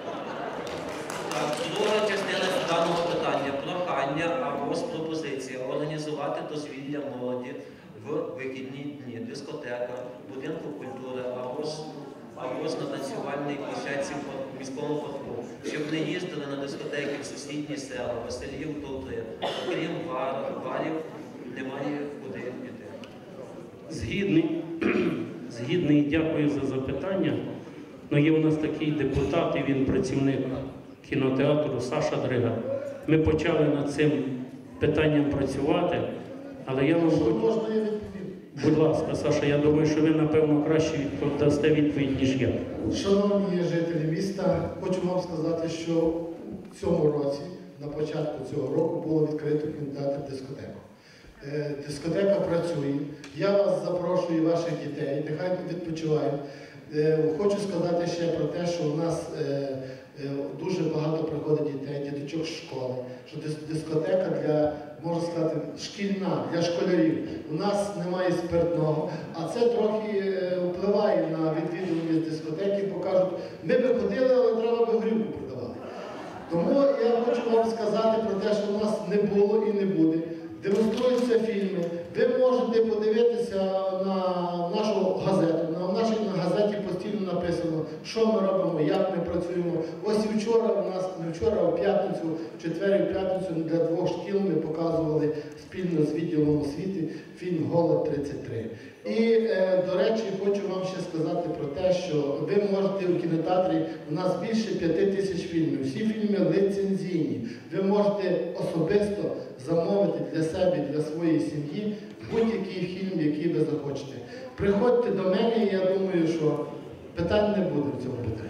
Так, друга частина даного питання. Прохання або ж пропозиція організувати дозвілля молоді в вихідні дні, дискотека, будинку культури або ж, або ж на танцювальній площадці в міському парку, щоб не їздили на дискотеки в сусідні села, Василів, Тутри. Окрім бар, барів немає куди піти. Згідний, згідний, дякую за запитання. Ну, є у нас такий депутат, і він працівник кінотеатру Саша Дрига. Ми почали над цим питанням працювати, але я вам хочу... Можна я відповім? Будь ласка, Саша, я думаю, що ви, напевно, краще відпов- дасте відповідь, ніж я. Шановні жителі міста, хочу вам сказати, що в цьому році, на початку цього року, було відкрито кінотеатр дискотеку. Е, Дискотека працює. Я вас запрошую, ваших дітей, нехай відпочивають. Е, Хочу сказати ще про те, що у нас е, е, дуже багато приходить дітей, діточок з школи, що дис- дискотека для, можна сказати, шкільна, для школярів. У нас немає спиртного, а це трохи е, впливає на відвідуваність дискотеки, бо кажуть, ми би ходили, але треба би горілку продавати. Тому я хочу вам сказати про те, що у нас не було і не буде. Демонструються фільми. Ви можете подивитися на нашу газету. На нашій на газеті постійно написано, що ми робимо, як ми працюємо. Ось і вчора у нас, не вчора, а в п'ятницю, в четвер і в п'ятницю для двох шкіл ми показували спільно з відділом освіти фільм «Голод тридцять три». І, е, до речі, хочу вам ще сказати про те, що ви можете у кінотеатрі, у нас більше п'яти тисяч фільмів. Всі фільми ліцензійні. Ви можете особисто замовити для себе, для своєї сім'ї будь-який фільм, який ви захочете. Приходьте до мене, і я думаю, що питань не буде в цьому питанні.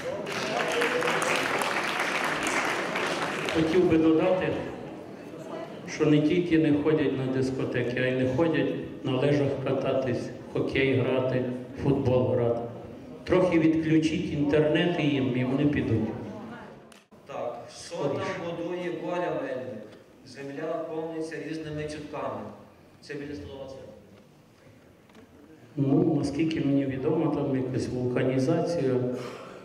Хотів би додати, що не тільки не ходять на дискотеки, а й не ходять на лижах кататись, хокей грати, футбол грати. Трохи відключіть інтернет і їм, і вони підуть. Так, що там будує Боря Мельник? Земля повниться різними чутками. Це біля слова це. Ну, наскільки мені відомо, там якась вулканізація, м,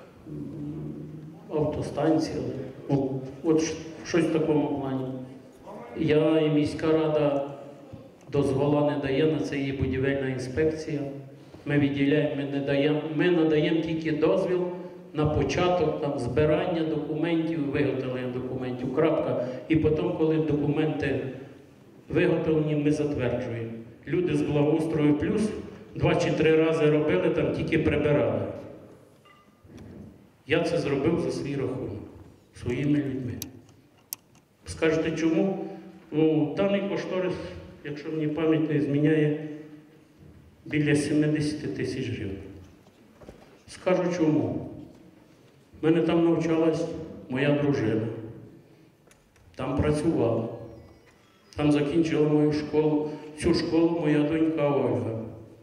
автостанція, ну, от щ- щось в такому плані. Я і міська рада дозвола не дає, на це є будівельна інспекція. Ми відділяємо, ми не даємо, ми надаємо тільки дозвіл на початок там, збирання документів, виготовлення документів, крапка. І потім, коли документи виготовлені, ми затверджуємо. Люди з благоустрою плюс два чи три рази робили, там тільки прибирали. Я це зробив за свій рахунок, своїми людьми. Скажете, чому? Ну, даний кошторис, якщо мені пам'ять не зміняє, біля сімдесят тисяч гривень. Скажу чому. У мене там навчалась моя дружина. Там працювала. Там закінчила мою школу. Цю школу моя донька Ольга.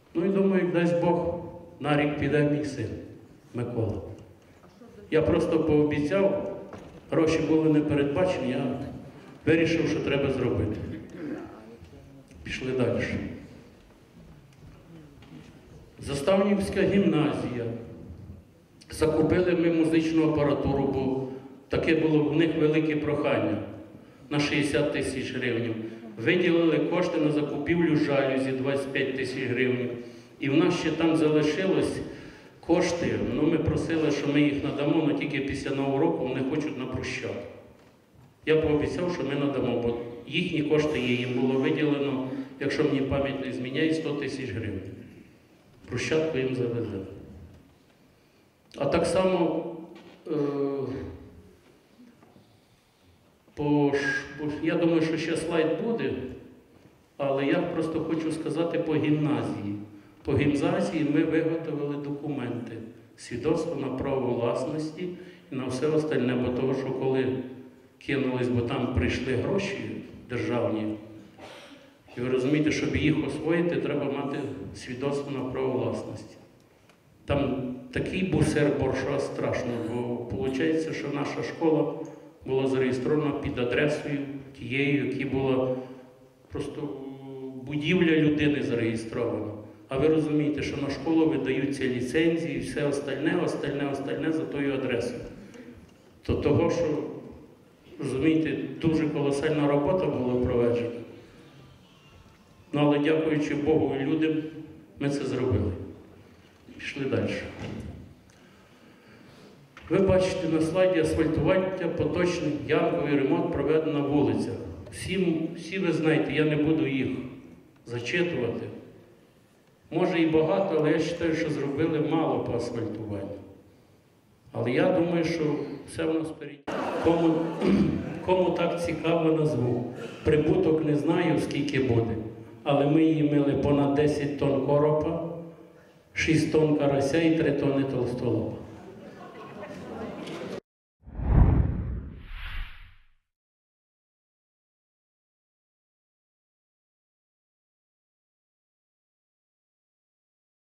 Ну і думаю, як дасть Бог, на рік піде мій син Микола. Я просто пообіцяв, гроші були не передбачені, я вирішив, що треба зробити. Пішли далі. Заставнівська гімназія. Закупили ми музичну апаратуру, бо таке було в них велике прохання на шістдесят тисяч гривень. Виділили кошти на закупівлю жалюзі двадцять п'ять тисяч гривень. І в нас ще там залишилось кошти, ну ми просили, що ми їх надамо, але тільки після Нового року вони хочуть на брусчатку. Я пообіцяв, що ми надамо, бо їхні кошти є, їм було виділено, якщо мені пам'ять не зміняє, сто тисяч гривень. Брусчатку їм завезли. А так само е, по, я думаю, що ще слайд буде, але я просто хочу сказати по гімназії. По гімназії ми виготовили документи, свідоцтво на право власності і на все остальне, бо того, що коли кинулись, бо там прийшли гроші державні, і ви розумієте, щоб їх освоїти, треба мати свідоцтво на право власності. Там такий був серборша страшно, бо виходить, що наша школа була зареєстрована під адресою тією, яка була просто будівля людини зареєстрована. А ви розумієте, що на школу видаються ліцензії, все остальне, остальне, остальне за тою адресою. То того, що, розумієте, дуже колосальна робота була проведена. Ну, але дякуючи Богу і людям, ми це зробили. Пішли далі. Ви бачите на слайді асфальтування, поточний ямковий ремонт проведено на вулицях. Всі, всі ви знаєте, я не буду їх зачитувати. Може і багато, але я вважаю, що зробили мало по асфальтуванню. Але я думаю, що все в нас впереді. Кому, кому так цікаво, назву. Прибуток не знаю, скільки буде. Але ми її мили понад десять тонн коропа, шість тонн карася і три тонни толстолоба.